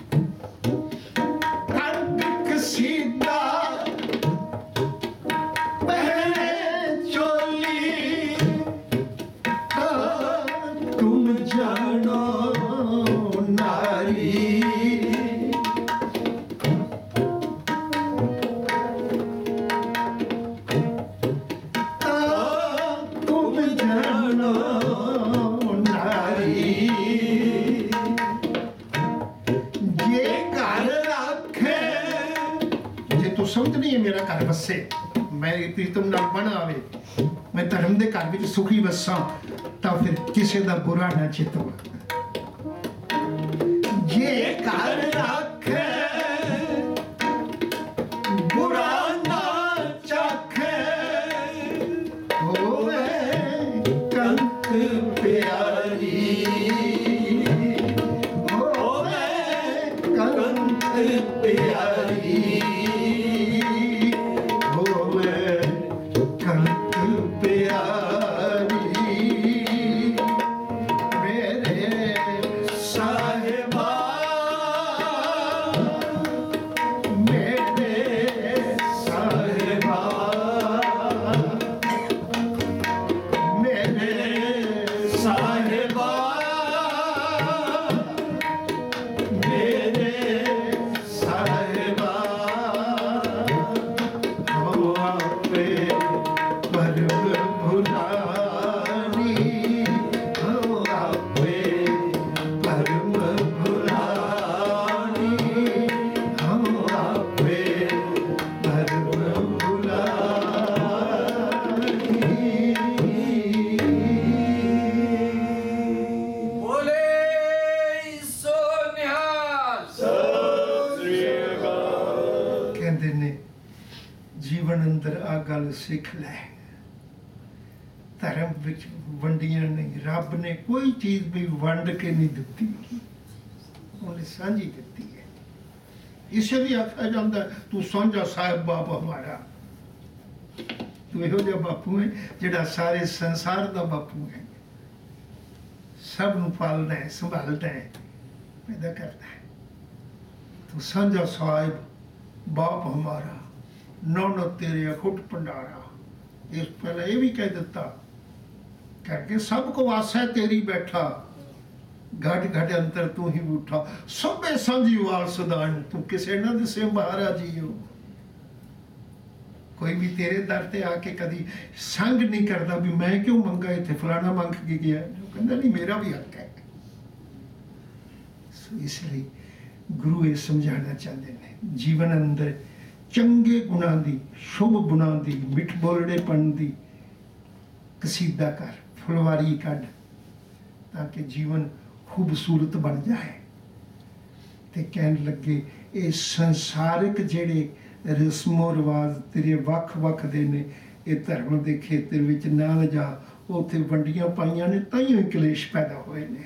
सीधा पहने चोली तुम जानो नारी तुम जानो नारी ये घर रखे तो समझ नहीं है मेरा घर बसे मैं प्रीतम नाल बन आवे मैं धर्म दे घर विच सुखी बसा तां फिर किसी दा बुरा ना चितवा ये घर रखे बुरा ना चखे होवे कंत प्यारी होवे कंत प्यारी जीवन अंदर आ गल सीख लै धर्म विच वंडियां नहीं रब ने कोई चीज भी वंड के नहीं दिती उन्हें सांझी दिती है इसे भी आखा जाता तू सांझा साहिब बाप हमारा तू इहो जिहा बापू है जिहड़ा सारे संसार का बापू है सब नूं पालना है संभालना है पैदा करता है तू सांझा साहिब बाप हमारा नौ नौ तेरे अखुट भंडारा इस पहले ये भी कह दिता करके सबको आशा तेरी बैठा घट घट अंतर तू ही उठा सबे सांझी वाल सदान तू किसे न दिसे महाराज जी हो कोई भी तेरे दर ते आके कदी संग नहीं करता भी मैं क्यों मंगा इतने फलाना मंग के गया कहता नहीं मेरा भी हक है इसलिए गुरु ये समझाना चाहते हैं जीवन अंदर चंगे गुणां दी शुभ गुणां दी मिठ बोलड़ेपन दी कसीदा कर फुलवारी कढ़ ताकि जीवन खूबसूरत बन जाए ते कहन लगे ये संसारिक जेड़े रस्मो रिवाज तेरे वख वख दे ने ये धर्म के खेतर विच ना लिजा उत्थे वंडियां पाइयां ने ताइयों कलेश पैदा होए ने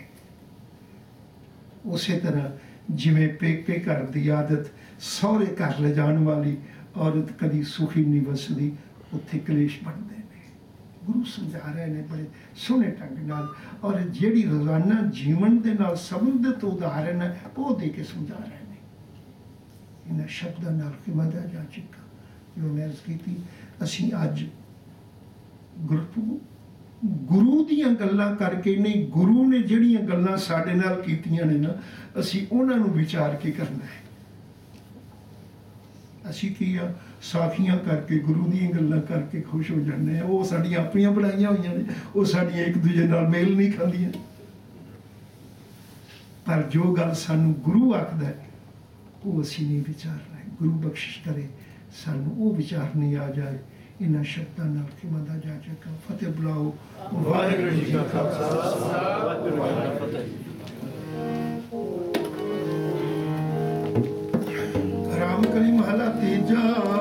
उस तरह जिमें पेके घर की आदत सहुरे घर ले जाने वाली औरत कभी सुखी नहीं वसदी उत्थे कलेश बनते हैं गुरु समझा रहे हैं बड़े सोहने ढंग नाल और जिहड़ी रोजाना जीवन के नाल संबंधित उदाहरण है वो दे के समझा रहे हैं इन्हां शब्दां नाल खिमादा जा चुका जो मैं अर्ज़ कीती असीं अज गुरु गुरु दीयां गल्लां करके नहीं गुरु ने जिहड़ियां गल्लां साडे नाल कीतियां ने ना असीं उन्हां नूं विचार के करना है असीं की आ साखियां करके गुरु दीयां गल्लां करके खुश हो जाते हैं वो साडियां अपनियां बनाईयां होईयां ने वो साडियां एक दूजे नाल मेल नहीं खांदियां पर जो गल सानू गुरु आखदा है वो असीं नहीं विचार रहे गुरु बख्शिश करे सानू वो विचार नहीं आ जाए इन्हां शब्दां नाल खिमादा जा चुका फतेह बुलाओ वाहिगुरू जी का खालसा वाहिगुरू जी की फतेह राम कली महला तीजा